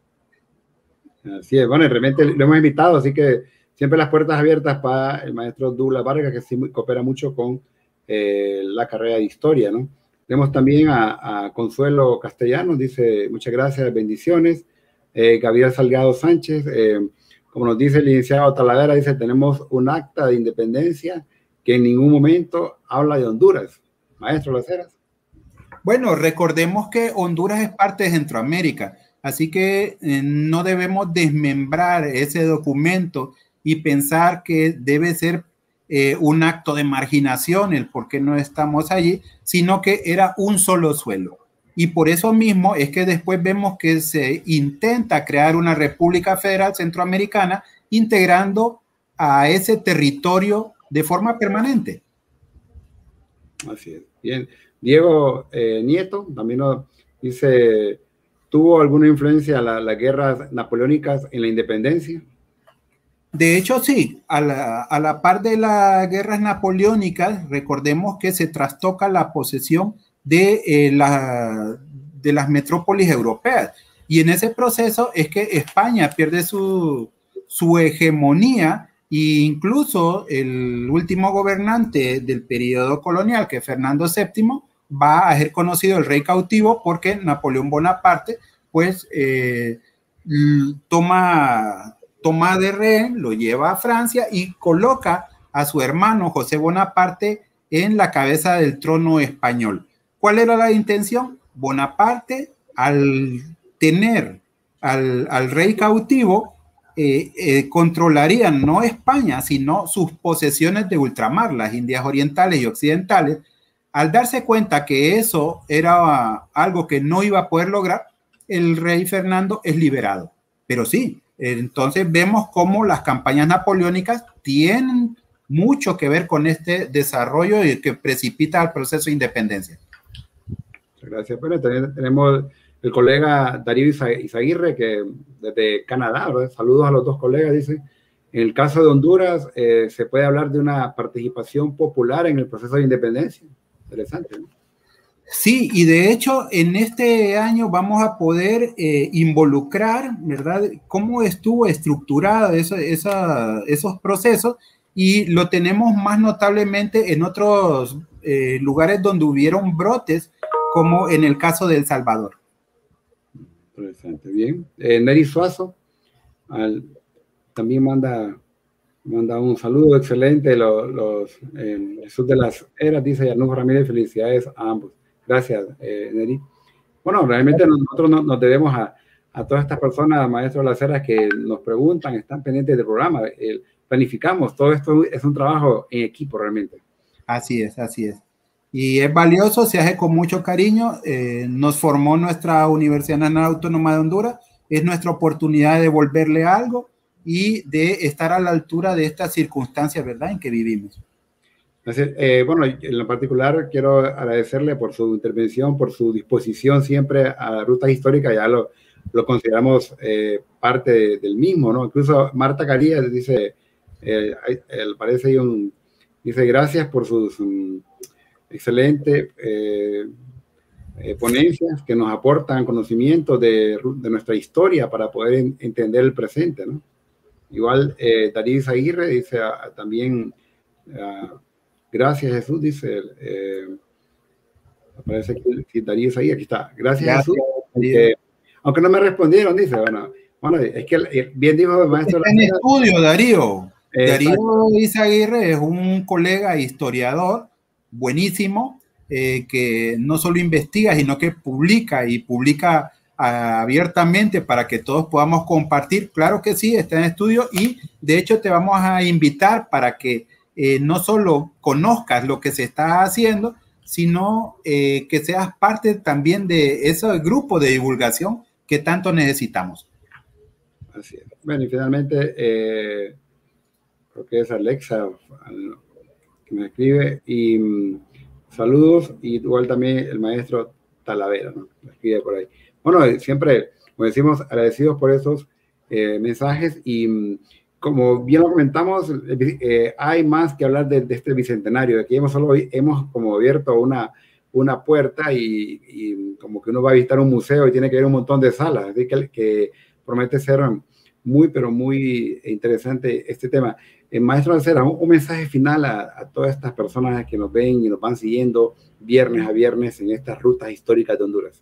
Así es, bueno, realmente lo hemos invitado, así que siempre las puertas abiertas para el maestro Douglas Vargas, que sí coopera mucho con la carrera de historia, ¿no? Tenemos también a Consuelo Castellanos, dice muchas gracias, bendiciones. Gabriel Salgado Sánchez, como nos dice el licenciado Talavera, dice tenemos un acta de independencia que en ningún momento habla de Honduras. Maestro Las Heras. Bueno, recordemos que Honduras es parte de Centroamérica, así que no debemos desmembrar ese documento y pensar que debe ser un acto de marginación, el por qué no estamos allí, sino que era un solo suelo. Y por eso mismo es que después vemos que se intenta crear una República Federal Centroamericana integrando a ese territorio de forma permanente. Así es. Bien. Diego Nieto también nos dice, ¿tuvo alguna influencia las guerras napoleónicas en la independencia? De hecho, sí, a la par de las guerras napoleónicas, recordemos que se trastoca la posesión de las metrópolis europeas. Y en ese proceso es que España pierde su hegemonía, e incluso el último gobernante del periodo colonial, que es Fernando VII, va a ser conocido el rey cautivo porque Napoleón Bonaparte, pues, toma de rehén, lo lleva a Francia y coloca a su hermano José Bonaparte en la cabeza del trono español. ¿Cuál era la intención? Bonaparte, al tener al rey cautivo, controlaría no España, sino sus posesiones de ultramar, las Indias orientales y occidentales. Al darse cuenta que eso era algo que no iba a poder lograr, el rey Fernando es liberado. Pero sí, entonces vemos cómo las campañas napoleónicas tienen mucho que ver con este desarrollo y que precipita el proceso de independencia. Gracias. Bueno, tenemos el colega Darío Izaguirre, que desde Canadá, ¿verdad? Saludos a los dos colegas, dice. En el caso de Honduras, se puede hablar de una participación popular en el proceso de independencia. Interesante, ¿no? Sí, y de hecho en este año vamos a poder involucrar, ¿verdad?, cómo estuvo estructurado esos procesos, y lo tenemos más notablemente en otros lugares donde hubieron brotes, como en el caso de El Salvador. Interesante, bien. Neri Suazo también manda un saludo excelente, Jesús de las Heras, dice Arnulfo Ramírez, felicidades a ambos. Gracias, Neri. Bueno, realmente nosotros nos debemos a todas estas personas, maestros de las Heras, que nos preguntan, están pendientes del programa, planificamos, todo esto es un trabajo en equipo realmente. Así es, así es. Y es valioso, se hace con mucho cariño. Nos formó nuestra Universidad Nacional Autónoma de Honduras. Es nuestra oportunidad de devolverle algo y de estar a la altura de estas circunstancias, ¿verdad?, en que vivimos. Bueno, en lo particular quiero agradecerle por su intervención, por su disposición siempre a rutas históricas, ya lo consideramos parte del mismo, ¿no? Incluso Marta Carías dice, parece dice gracias por sus excelentes ponencias que nos aportan conocimiento de nuestra historia para poder entender el presente, ¿no? Igual Darío Aguirre dice también... gracias, Jesús, dice. Parece que Darío ahí, aquí está. Gracias, Jesús. Aunque no me respondieron, dice. Bueno, es que bien dijo el maestro. Está en estudio, Darío. Darío Izaguirre es un colega historiador buenísimo, que no solo investiga, sino que publica y publica abiertamente para que todos podamos compartir. Claro que sí, está en estudio y de hecho te vamos a invitar para que no solo conozcas lo que se está haciendo, sino que seas parte también de ese grupo de divulgación que tanto necesitamos. Así es. Bueno, y finalmente, creo que es Alexa que me escribe, y saludos, y igual también el maestro Talavera, ¿no? Me escribe por ahí. Bueno, siempre, como decimos, agradecidos por esos mensajes, y como bien lo comentamos, hay más que hablar de este bicentenario. Aquí hemos como abierto una puerta y como que uno va a visitar un museo y tiene que ver un montón de salas. Así que promete ser muy, pero muy interesante este tema. Maestro Alcera, un mensaje final a todas estas personas que nos ven y nos van siguiendo viernes a viernes en estas rutas históricas de Honduras.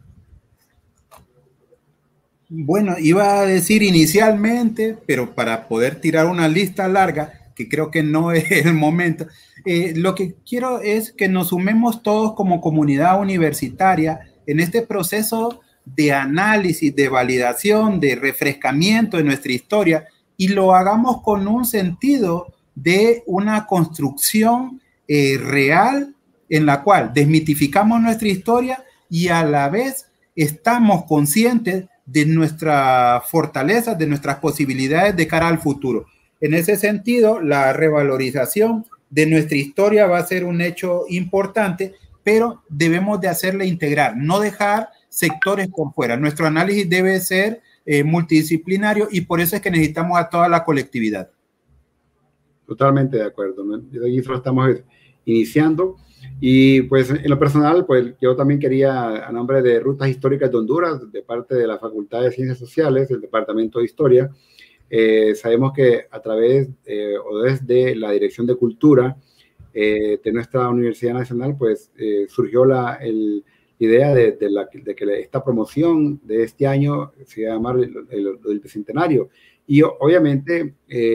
Bueno, iba a decir inicialmente, pero para poder tirar una lista larga, que creo que no es el momento, lo que quiero es que nos sumemos todos como comunidad universitaria en este proceso de análisis, de validación, de refrescamiento de nuestra historia, y lo hagamos con un sentido de una construcción real en la cual desmitificamos nuestra historia y a la vez estamos conscientes de nuestra fortaleza, de nuestras posibilidades de cara al futuro. En ese sentido, la revalorización de nuestra historia va a ser un hecho importante, pero debemos de hacerla integral, no dejar sectores por fuera. Nuestro análisis debe ser multidisciplinario y por eso es que necesitamos a toda la colectividad. Totalmente de acuerdo, ¿no? Aquí solo estamos iniciando. Y pues en lo personal, pues yo también quería, a nombre de Rutas Históricas de Honduras, de parte de la Facultad de Ciencias Sociales, del Departamento de Historia, sabemos que a través o desde la Dirección de Cultura de nuestra Universidad Nacional, pues surgió la idea de que esta promoción de este año se va a llamar el Bicentenario. Y obviamente,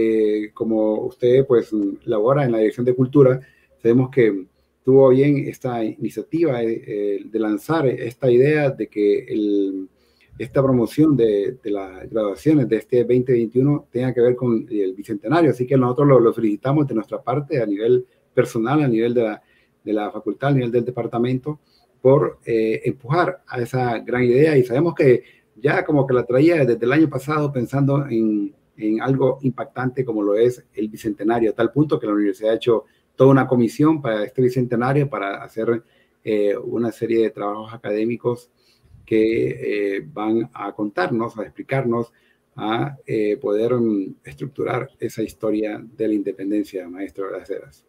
como usted pues labora en la Dirección de Cultura, sabemos que tuvo bien esta iniciativa de lanzar esta idea de que esta promoción de las graduaciones de este 2021 tenga que ver con el Bicentenario. Así que nosotros lo felicitamos de nuestra parte a nivel personal, a nivel de la facultad, a nivel del departamento, por empujar a esa gran idea. Y sabemos que ya como que la traía desde el año pasado pensando en algo impactante como lo es el Bicentenario, a tal punto que la universidad ha hecho toda una comisión para este Bicentenario para hacer una serie de trabajos académicos que van a contarnos, a explicarnos, a poder estructurar esa historia de la independencia, maestro de las Heras.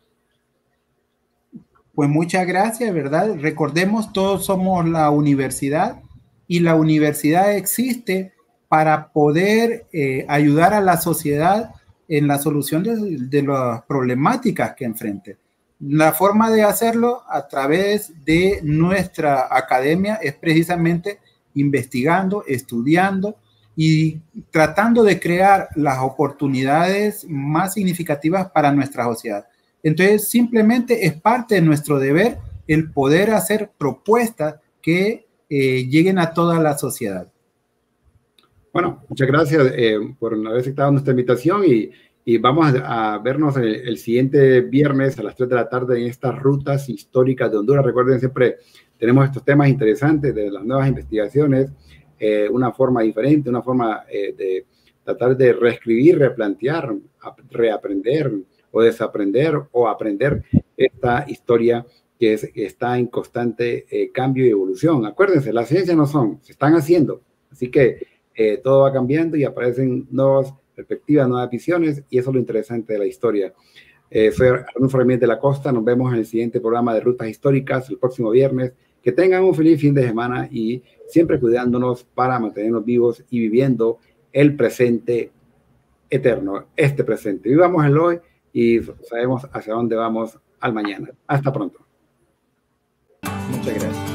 Pues muchas gracias, ¿verdad? Recordemos, todos somos la universidad y la universidad existe para poder ayudar a la sociedad en la solución de las problemáticas que enfrente. La forma de hacerlo a través de nuestra academia es precisamente investigando, estudiando y tratando de crear las oportunidades más significativas para nuestra sociedad. Entonces, simplemente es parte de nuestro deber el poder hacer propuestas que lleguen a toda la sociedad. Bueno, muchas gracias por haber aceptado nuestra invitación y Y vamos a vernos el siguiente viernes a las 3 de la tarde en estas rutas históricas de Honduras. Recuerden, siempre tenemos estos temas interesantes de las nuevas investigaciones, una forma diferente, una forma de tratar de reescribir, replantear, reaprender o desaprender o aprender esta historia que está en constante cambio y evolución. Acuérdense, las ciencias no son, se están haciendo. Así que todo va cambiando y aparecen nuevas perspectivas, nuevas visiones, y eso es lo interesante de la historia. Soy Arnulfo Ramírez de la Costa, nos vemos en el siguiente programa de Rutas Históricas el próximo viernes. Que tengan un feliz fin de semana y siempre cuidándonos para mantenernos vivos y viviendo el presente eterno, este presente. Vivamos el hoy y sabemos hacia dónde vamos al mañana. Hasta pronto. Muchas gracias.